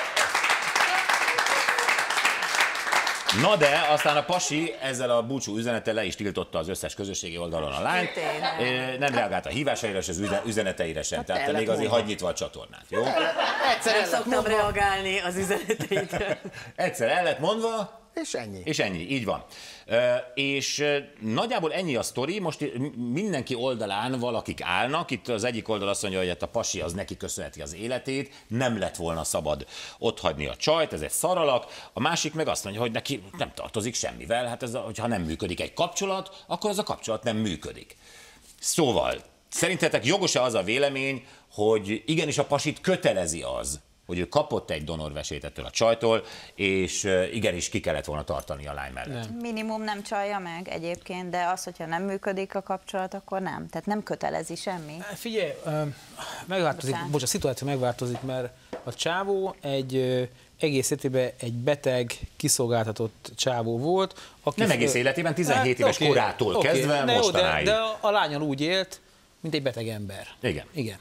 Na de aztán a pasi ezzel a búcsú üzenettel le is tiltotta az összes közösségi oldalon a lányt. Nem reagált a hívásaira és az üzeneteire sem. Tehát te még azért hagyj nyitva a csatornát, jó? Egyszer Nem szoktam reagálni az üzeneteidre. Egyszer el lett mondva, és ennyi. És ennyi, így van. És nagyjából ennyi a sztori, most mindenki oldalán valakik állnak, itt az egyik oldal azt mondja, hogy hát a pasi az neki köszönheti az életét, nem lett volna szabad otthagyni a csajt, ez egy szaralak, a másik meg azt mondja, hogy neki nem tartozik semmivel, hát ez, hogyha nem működik egy kapcsolat, akkor az a kapcsolat nem működik. Szóval, szerintetek jogos-e az a vélemény, hogy igenis a pasit kötelezi az, hogy ő kapott egy donorvesét ettől a csajtól, és igenis ki kellett volna tartani a lány mellett. Nem. Minimum nem csalja meg egyébként, de az, hogyha nem működik a kapcsolat, akkor nem. Tehát nem kötelezi semmi. Figyelj, megváltozik, bocs, a szituáció megváltozik, mert a csávó egy egész életében egy beteg, kiszolgáltatott csávó volt. Aki nem egész életében, tizenhét éves okay, korától okay, kezdve de mostanáig. De, de a lányon úgy élt, mint egy beteg ember. Igen. Igen.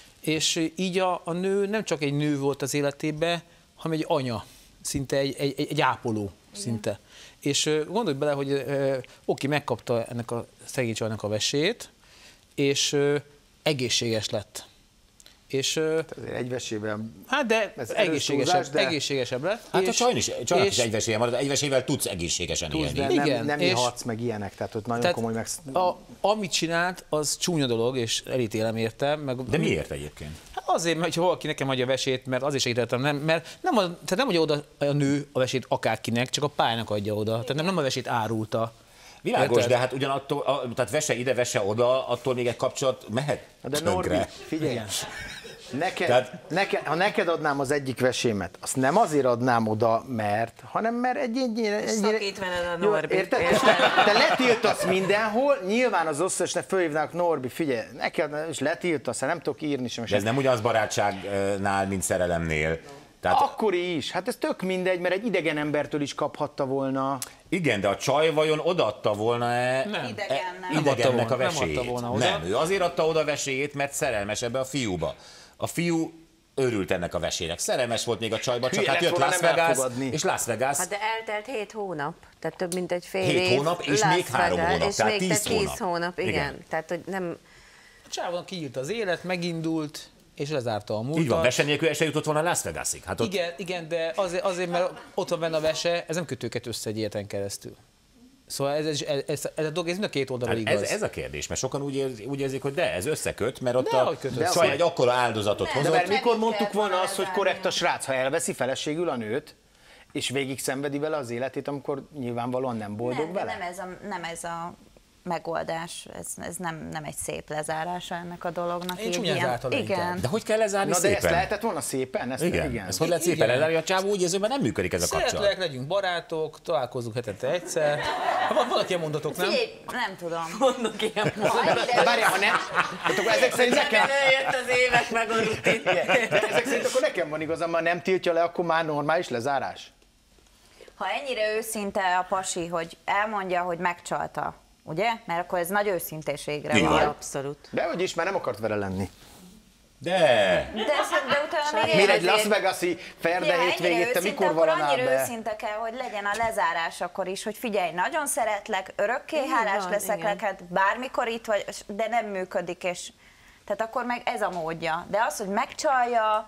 És így a, a nő nem csak egy nő volt az életében, hanem egy anya, szinte egy, egy, egy ápoló. Igen. Szinte. És gondolj bele, hogy oké, okay, megkapta ennek a szegény csajnak a vesélyét, és egészséges lett. És, azért egy vesével... Hát de egészségesebb, túlzás, de... egészségesebb lett. Hát és, a csajnak is, csajnak és, is egy vesélye marad, egy vesével tudsz egészségesen tudsz, élni. De igen, nem, nem ihatsz meg ilyenek, tehát ott nagyon tehát komoly meg... A, amit csinált, az csúnya dolog, és elítélem értem. Meg, de miért egyébként? Hát azért, mert ha valaki nekem adja a vesét, mert azért segítettem, nem, mert nem, tehát nem adja oda a nő a vesét akárkinek, csak a pályának adja oda. Tehát nem, nem a vesét árulta. Világos, érted? De hát ugyanattól, a, tehát vese ide, vese oda, attól még egy kapcsolat mehet de Norbi, figyelj! Neked, Tehát... neked, ha neked adnám az egyik vesémet, azt nem azért adnám oda, mert, hanem mert egy ennyire... Szakít veled a Norbi. Érted? Te, te letiltasz mindenhol, nyilván az összesnek fölhívnák, Norbi, figyelj, neked is letiltasz, nem tudok írni sem. De ez nem ugyanaz barátságnál, mint szerelemnél. Tehát... Akkor is, hát ez tök mindegy, mert egy idegen embertől is kaphatta volna. Igen, de a csaj vajon odaadta volna-e nem. Idegennek, idegennek a vesélyét? Nem, nem, ő azért adta oda a vesélyét, mert szerelmes ebbe a fiúba. A fiú örült ennek a vesének. Szerelmes volt még a csajba, csak hát jött Las Vegas, és Las Vegas. Hát de eltelt hét hónap, tehát több mint egy fél hét év. hónap, és Las még három hónap, és tehát még tíz hónap. tíz hónap, igen. igen. Tehát, hogy nem... A csávon kinyílt az élet, megindult, és lezárta a múltat. Így van, vese nélkül se jutott volna Las Vegasig. Hát ott... Igen, igen, de azért, azért, mert ott van benne a vese, ez nem köt őket össze egy életen keresztül. Szóval ez, ez, ez, ez, ez a dolog, ez mind a két oldalra hát igaz. Ez, ez a kérdés, mert sokan úgy, érzi, úgy érzik, hogy de, ez összeköt, mert ott de a csaj egy akkora áldozatot hozott. De mert mikor mondtuk volna azt, hogy korrekt a srác, ha elveszi feleségül a nőt, és végig szenvedi vele az életét, amikor nyilvánvalóan nem boldog nem, vele? Nem ez a, nem ez a megoldás, ez, ez nem, nem egy szép lezárása ennek a dolognak. Én csúnyán zárta le. Igen. De hogy kell lezárni Na szépen? de ezt lehetett volna szépen? Ezt igen. igen. Ezt hogy lehet szépen lezárni? A csávó úgy érzi, hogy nem működik ez a kapcsolat. Szeretlek, legyünk barátok, találkozunk hetente egyszer. Ha van valaki ilyen mondatok, nem? Figyelj, nem tudom. Mondok ilyen De várjál, ha nem, akkor ezek szerint nekem... Előjött az évek meg a rutin. Ezek szerint akkor nekem van igazam, ha nem tiltja le, akkor már normális lezárás. Ha ennyire őszinte a pasi, hogy elmondja, hogy megcsalta, ugye? Mert akkor ez nagy őszintéségre van. Abszolút. De hogy is, már nem akart vele lenni. De! De, de utána még Miért egy Las Vegas-i Ferde hétvégét, te mikor valanál be? Annyira őszinte kell, hogy legyen a lezárás akkor is, hogy figyelj, nagyon szeretlek, örökké hálás van, leszek igen. neked, bármikor itt vagy, de nem működik, és tehát akkor meg ez a módja. De az, hogy megcsalja,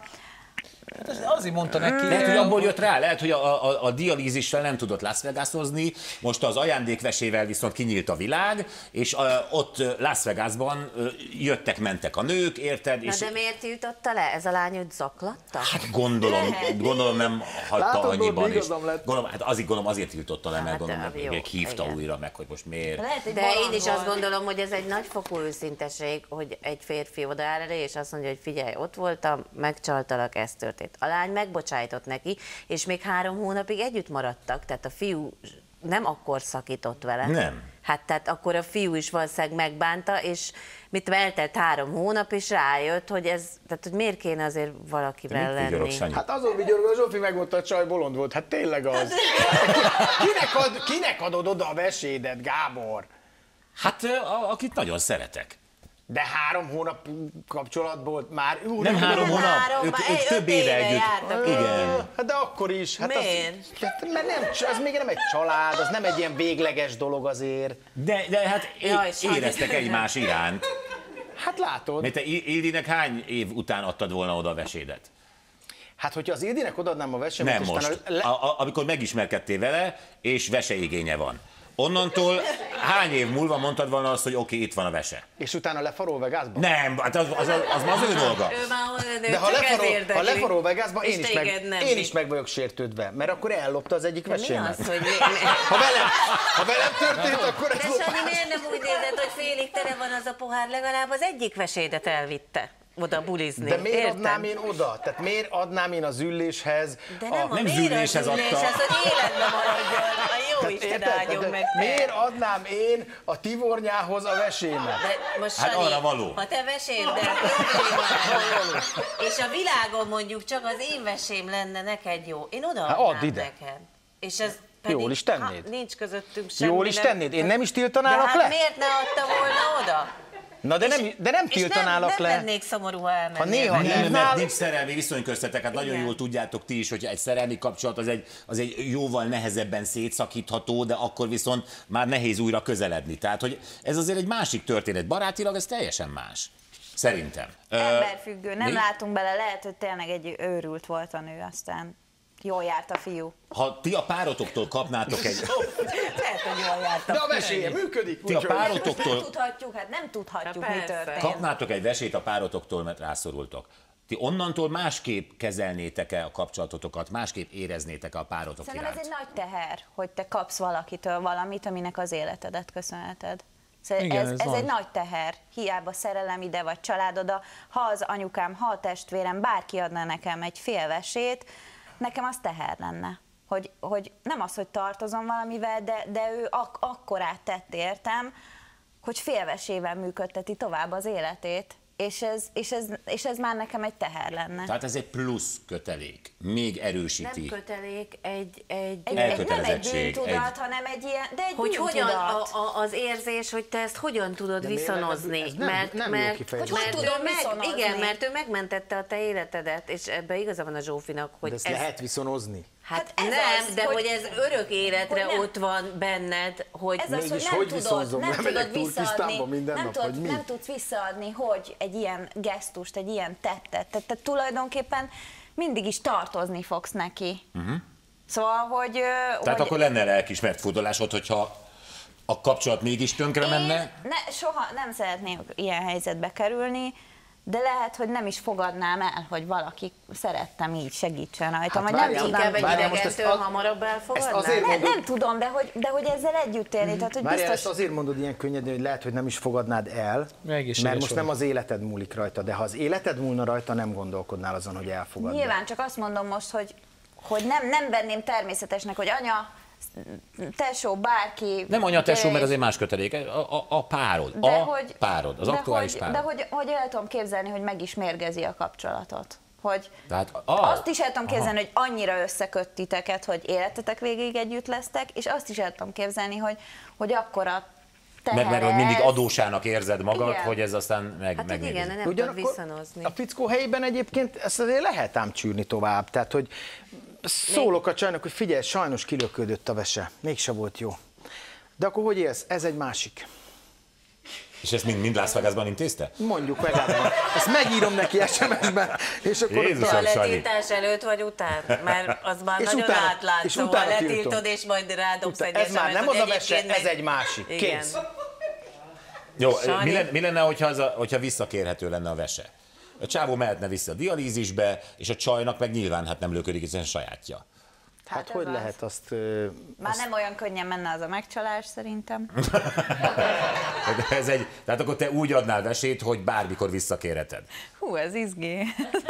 azért mondta neki. Lehet, hogy abból jött rá, lehet, hogy a, a, a dialízissel nem tudott Las Vegasozni, most az ajándékvesével viszont kinyílt a világ, és a, ott Las Vegasban jöttek-mentek a nők, érted? Na és de miért tiltotta le? Ez a lány őt zaklatta? Hát gondolom, gondolom nem hagyta Látod, annyiban. És lett. gondolom, hát azért gondolom azért tiltotta le, mert Hát, gondolom, jó, még hívta igen. újra meg, hogy most miért. lehet, hogy De én is bolond azt volt. gondolom, hogy ez egy nagyfokú őszinteség, hogy egy férfi odaáll elé, és azt mondja, hogy figyelj, ott voltam, megcsaltalak, ez történt. A lány megbocsájtott neki, és még három hónapig együtt maradtak, tehát a fiú nem akkor szakított vele. Nem. Hát tehát akkor a fiú is valószínűleg megbánta, és mit eltelt három hónap, és rájött, hogy ez, tehát hogy miért kéne azért valakivel lenni. Hát azon vigyorog, a Zsófi megmondta, a csaj bolond volt, hát tényleg az. Kinek, ad, kinek adod oda a vesédet, Gábor? Hát a, akit nagyon szeretek. De három hónap kapcsolatból már... Úr, Nem három hónap, három, ők, egy, ők több öt éve éve együtt. jártak. Igen. Hát de akkor is. Hát Miért? Az, hát, mert nem, az még nem egy család, az nem egy ilyen végleges dolog azért. De, de hát é, Jaj, Sanyi. éreztek egymás iránt. Hát látod. Mert te Ildinek hány év után adtad volna oda a vesédet? Hát, hogyha az Ildinek odaadnám a vesemet, Nem és most. Le... A, a, amikor megismerkedtél vele, és veseigénye van. Onnantól hány év múlva mondtad volna azt, hogy oké, okay, itt van a vese? És utána lefarol Vegasba? Nem, hát az az, az, az, az ő dolga. Ő már olyan, De ha lefarol, ha lefarol Vegasba, És én is, meg, téged én is meg vagyok sértődve, mert akkor ellopta az egyik Mi vesémet. az, hogy mi, mi? Ha velem, ha velem történt, akkor ez De lopás. Sanyi, miért nem úgy nézed, hogy félig tele van az a pohár, legalább az egyik vesédet elvitte? oda bulizni. De miért érted? adnám én oda? Tehát miért adnám én az üléshez? De nem, a... nem miért zűréshez az ülés, adta. ez, hogy életben maradjon. A jó Isten áldjon meg. Miért adnám én a Tivornyához a vesémet? De most, Hát Sanyi, arra való. ha te veséddel és a világon mondjuk csak az én vesém lenne neked jó, én odaadnám Hát add ide. neked. És ez pedig, Jól is tennéd. Ha, nincs közöttünk semmi. Jól is nem- tennéd? Én nem is tiltanálak de hát le? miért ne adta volna oda? Na de nem, de nem És tiltanálak nem, le. nem lennék szomorú, ha elmennék. Ha néha Nem, mert hívnál, nincs szerelmi viszony köztetek, hát nagyon Igen. jól tudjátok ti is, hogy egy szerelmi kapcsolat az egy, az egy jóval nehezebben szétszakítható, de akkor viszont már nehéz újra közeledni. Tehát, hogy ez azért egy másik történet. Barátilag ez teljesen más. Szerintem. Emberfüggő, nem mi? látunk bele, lehet, hogy tényleg egy őrült volt a nő, aztán jól járt a fiú. Ha ti a párotoktól kapnátok egy... Lehet, hogy jól jártam. de a veséje működik. Ti a úgyhogy- Nem párotoktól tudhatjuk, hát nem tudhatjuk, Hát mi persze. történt. kapnátok egy vesét a párotoktól, mert rászorultok. Ti onnantól másképp kezelnétek-e a kapcsolatotokat, másképp éreznétek a párotok Szerintem ez iránt? egy nagy teher, hogy te kapsz valakitől valamit, aminek az életedet köszönheted. Szóval Igen, ez, ez ez nagy. egy nagy teher, hiába szerelem ide vagy családoda. Ha az anyukám, ha a testvérem, bárki adna nekem egy félvesét, nekem az teher lenne. Hogy, hogy nem az, hogy tartozom valamivel, de, de ő ak- akkorát tett értem, hogy félvesével működteti tovább az életét. És ez, és, ez, és ez már nekem egy teher lenne. Tehát ez egy plusz kötelék. Még erősíti. Nem kötelék, egy... egy, Egy, egy, nem egy elkötelezettség, bűntudat, egy- hanem egy ilyen, de egy hogy hogyan bűntudat. a, a, az érzés, hogy te ezt hogyan tudod De miért viszonozni. lenne- ez nem- mert, nem jó mert, kifejezés. Hogy hogy mert tudom ő meg, viszonozni? igen, mert ő megmentette a te életedet, és ebben igaza van a Zsófinak, hogy De ezt ez... lehet viszonozni. Hát, Hát ez nem, az, de hogy, hogy- ez örök életre hogy nem- ott van benned, hogy... Ez az, hogy Mégis nem hogy tudod, viszonzom? nem Nem megyek tudod túl visszaadni, tisztában minden nem, nap, tudod, hogy mi? nem tudsz visszaadni, hogy egy ilyen gesztust, egy ilyen tettet. Tehát te tulajdonképpen mindig is tartozni fogsz neki. Uh-huh. Szóval, hogy... Tehát hogy akkor lenne lelkismert fordulásod, hogyha a kapcsolat mégis tönkre menne? én ne, soha nem szeretnék ilyen helyzetbe kerülni, de lehet, hogy nem is fogadnám el, hogy valaki szerettem így, segítsen rajtam. Hát vagy nem várjál, tudom. Inkább egy Várjál, most ezt idegentől az- hamarabb elfogadnál? ezt azért Ne, mondod- nem tudom, de hogy, de hogy ezzel együtt élni. Tehát, hogy Várjál, biztos... ezt azért mondod ilyen könnyedén, hogy lehet, hogy nem is fogadnád el, Egészséges mert most vagy. nem az életed múlik rajta, de ha az életed múlna rajta, nem gondolkodnál azon, hogy elfogadod. Nyilván csak azt mondom most, hogy, hogy nem, nem venném természetesnek, hogy anya, tesó, bárki... Nem anya tesó, de- mert azért más kötelék. A, a, a párod. de a hogy, párod. Az de aktuális hogy, párod. De hogy, hogy el tudom képzelni, hogy meg is mérgezi a kapcsolatot. Hogy Tehát, ah, azt is el tudom képzelni, hogy annyira összeköt titeket, hogy életetek végéig együtt lesztek, és azt is el tudom képzelni, hogy, hogy akkora teher mert, mert hogy mindig ez. adósának érzed magad, Igen. hogy ez aztán meg, Hát, hogy megnézi. igen, nem tudod viszonozni. a fickó helyében egyébként ezt azért lehet ám csűrni tovább. Tehát, hogy szólok a csajnak, hogy figyelj, sajnos kilöködött a vese. Mégse volt jó. De akkor hogy élsz? Ez egy másik. És ezt mind, mind Las Vegasban intézte? Mondjuk Vegasban. Ezt megírom neki es em es-ben, és akkor Jézusom, A Sanyi. letiltás előtt vagy után? Mert az már És nagyon utána- átlátszó. és utána Letiltod, tiltom. és majd rádobsz egy ez már es em es, nem hogy az a vese, egyébként ez meg- egy másik. Igen. Kész. Jó, Sanyi. mi lenne, mi lenne hogyha, az a, hogyha visszakérhető lenne a vese? A csávó mehetne vissza a dialízisbe, és a csajnak meg nyilván hát nem löködik, hiszen sajátja. Hát ez hogy az. lehet azt... ö, Már nem olyan könnyen menne az a megcsalás szerintem. Tehát Ez egy, tehát akkor te úgy adnál vesét, hogy bármikor visszakérheted. Hú, ez izgi.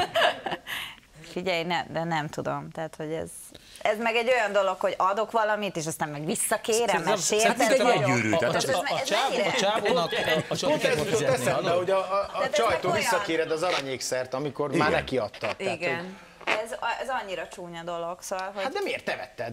Figyelj, ne, de nem tudom. Tehát, hogy ez, ez meg egy olyan dolog, hogy adok valamit, és aztán meg visszakérem, mert Hát mint sértett egy vagyok. egygyűrű. A, Tehát a, ez- a, a, ez csávó, mennyire? a csávónak a csajt Pont ez kell jutott fizetni, eszembe, hallod? hogy a, a, a Tehát ez csajtól meg olyan. visszakéred az aranyékszert, amikor már Igen. neki adtad. Tehát, hogy- Igen. Ez, ez annyira csúnya dolog, szóval, hogy Hát de miért te vetted?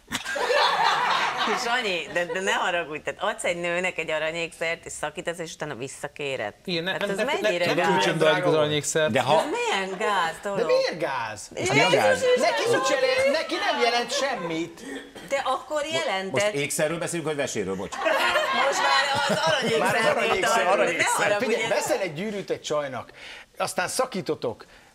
Sanyi, de, de ne haragudj, tehát adsz egy nőnek egy aranyékszert, és szakítasz, és utána visszakéred. Igen, hát nem, ez nem, nem, mennyire nem gáz? kölcsön drága az aranyékszert. De Ez ha... milyen gáz dolog? De miért gáz? És mi a gáz? Neki, úgy jelent, neki nem jelent semmit. De akkor Most jelented. ékszerről beszélünk, vagy veséről, bocs? Most már az Már az aranyékszer. aranyékszer, Ne aranyékszer. haragudj, Figyelj, veszel egy gyűrűt egy csajnak, aztán szakítotok,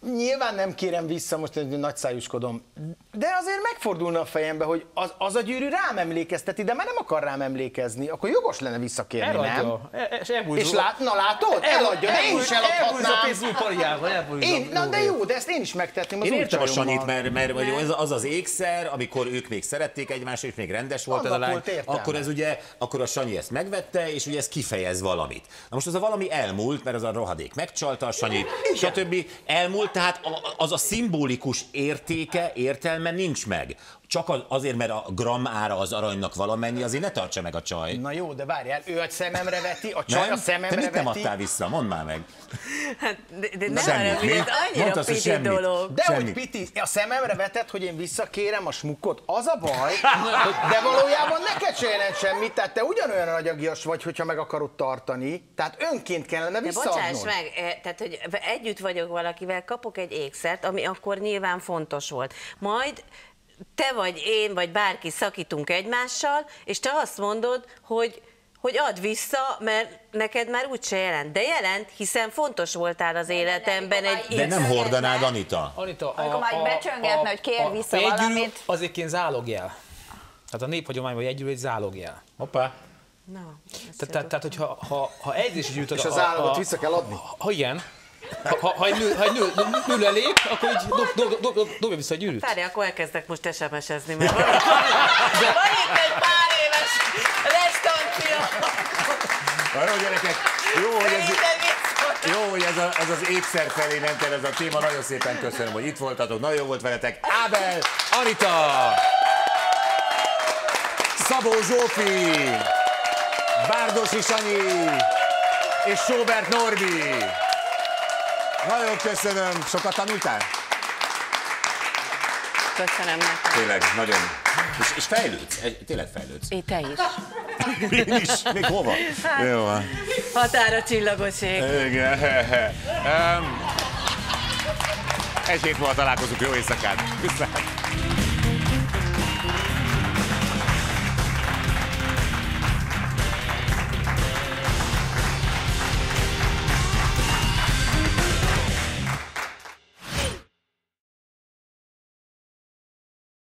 nyilván nem kérem vissza, most nagyszájúskodom, de azért megfordulna a fejembe, hogy az, az a gyűrű rám emlékezteti, de már nem akar rám emlékezni, akkor jogos lenne visszakérni, Eladja. nem? És, elbújzó. És lát, na látod? Eladja, de én is eladhatnám. Én, na de jó, de ezt én is megtetném az Én új értem a csajommal. Sanyit, mert, mert, mert az, az az ékszer, amikor ők még szerették egymást, és még rendes volt az a lány, akkor ez ugye, akkor a Sanyi ezt megvette, és ugye ez kifejez valamit. Na most az a valami elmúlt, mert az a rohadék megcsalta a Sanyit, stb. Elmúlt, tehát az a szimbolikus értéke, értelme nincs meg. Csak azért, mert a gram ára az aranynak valamennyi, azért ne tartsa meg a csaj. Na jó, de várjál, ő a szememre veti, a csaj Nem? a szememre Te mit veti. nem adtál vissza? Mondd már meg. Hát, de, de nem Semmit, arra, hogy mi? ez annyira Mondtad, hogy piti semmit. dolog. De Semmi. hogy Piti, a szememre vetett, hogy én visszakérem a smukkot, az a baj, de valójában neked se jelent semmit, tehát te ugyanolyan agyagias vagy, hogyha meg akarod tartani, tehát önként kellene De visszaadnod. bocsáss meg, eh, tehát, hogy együtt vagyok valakivel, kapok egy ékszert, ami akkor nyilván fontos volt. Majd te vagy én, vagy bárki szakítunk egymással, és te azt mondod, hogy hogy add vissza, mert neked már úgyse jelent. De jelent, hiszen fontos voltál az életemben egy De nem hordanád, Anita? Anita, Amikor már becsöngetne, hogy kér vissza valamit. Az egyébként zálogjel. Tehát a néphagyományban egy gyűrű egy zálogjel. Hoppá. Na, Te, te, tehát, hogyha ha, ha edzési gyűjtöd... És az a- állagot a- vissza kell adni? Ha igen. Ha, ha, ha egy nő, ha egy nő, nő, nő elég, akkor így dob, dob, dob, dob, dobja vissza a gyűrűt. Várj, akkor elkezdek most es em es-ezni, mert van, van itt egy pár éves restancia. Arra, gyerekek, jó, hogy ez, Szerintem itt jó, hogy ez, a, ez az ékszer felé ment el ez a téma. Nagyon szépen köszönöm, hogy itt voltatok. Nagyon jó volt veletek. Ábel, Anita, Szabó Zsófi, Bárdosi Sanyi és Sobert Norbi. Nagyon köszönöm. Sokat tanultál? Köszönöm neked. Tényleg, nagyon. És, és fejlődsz, Egy- tényleg fejlődsz. É, te is. Én is, még hova? Jó van. Határa csillagoség. Igen. Um, egy hét múlva találkozunk, jó éjszakát. Viszlát.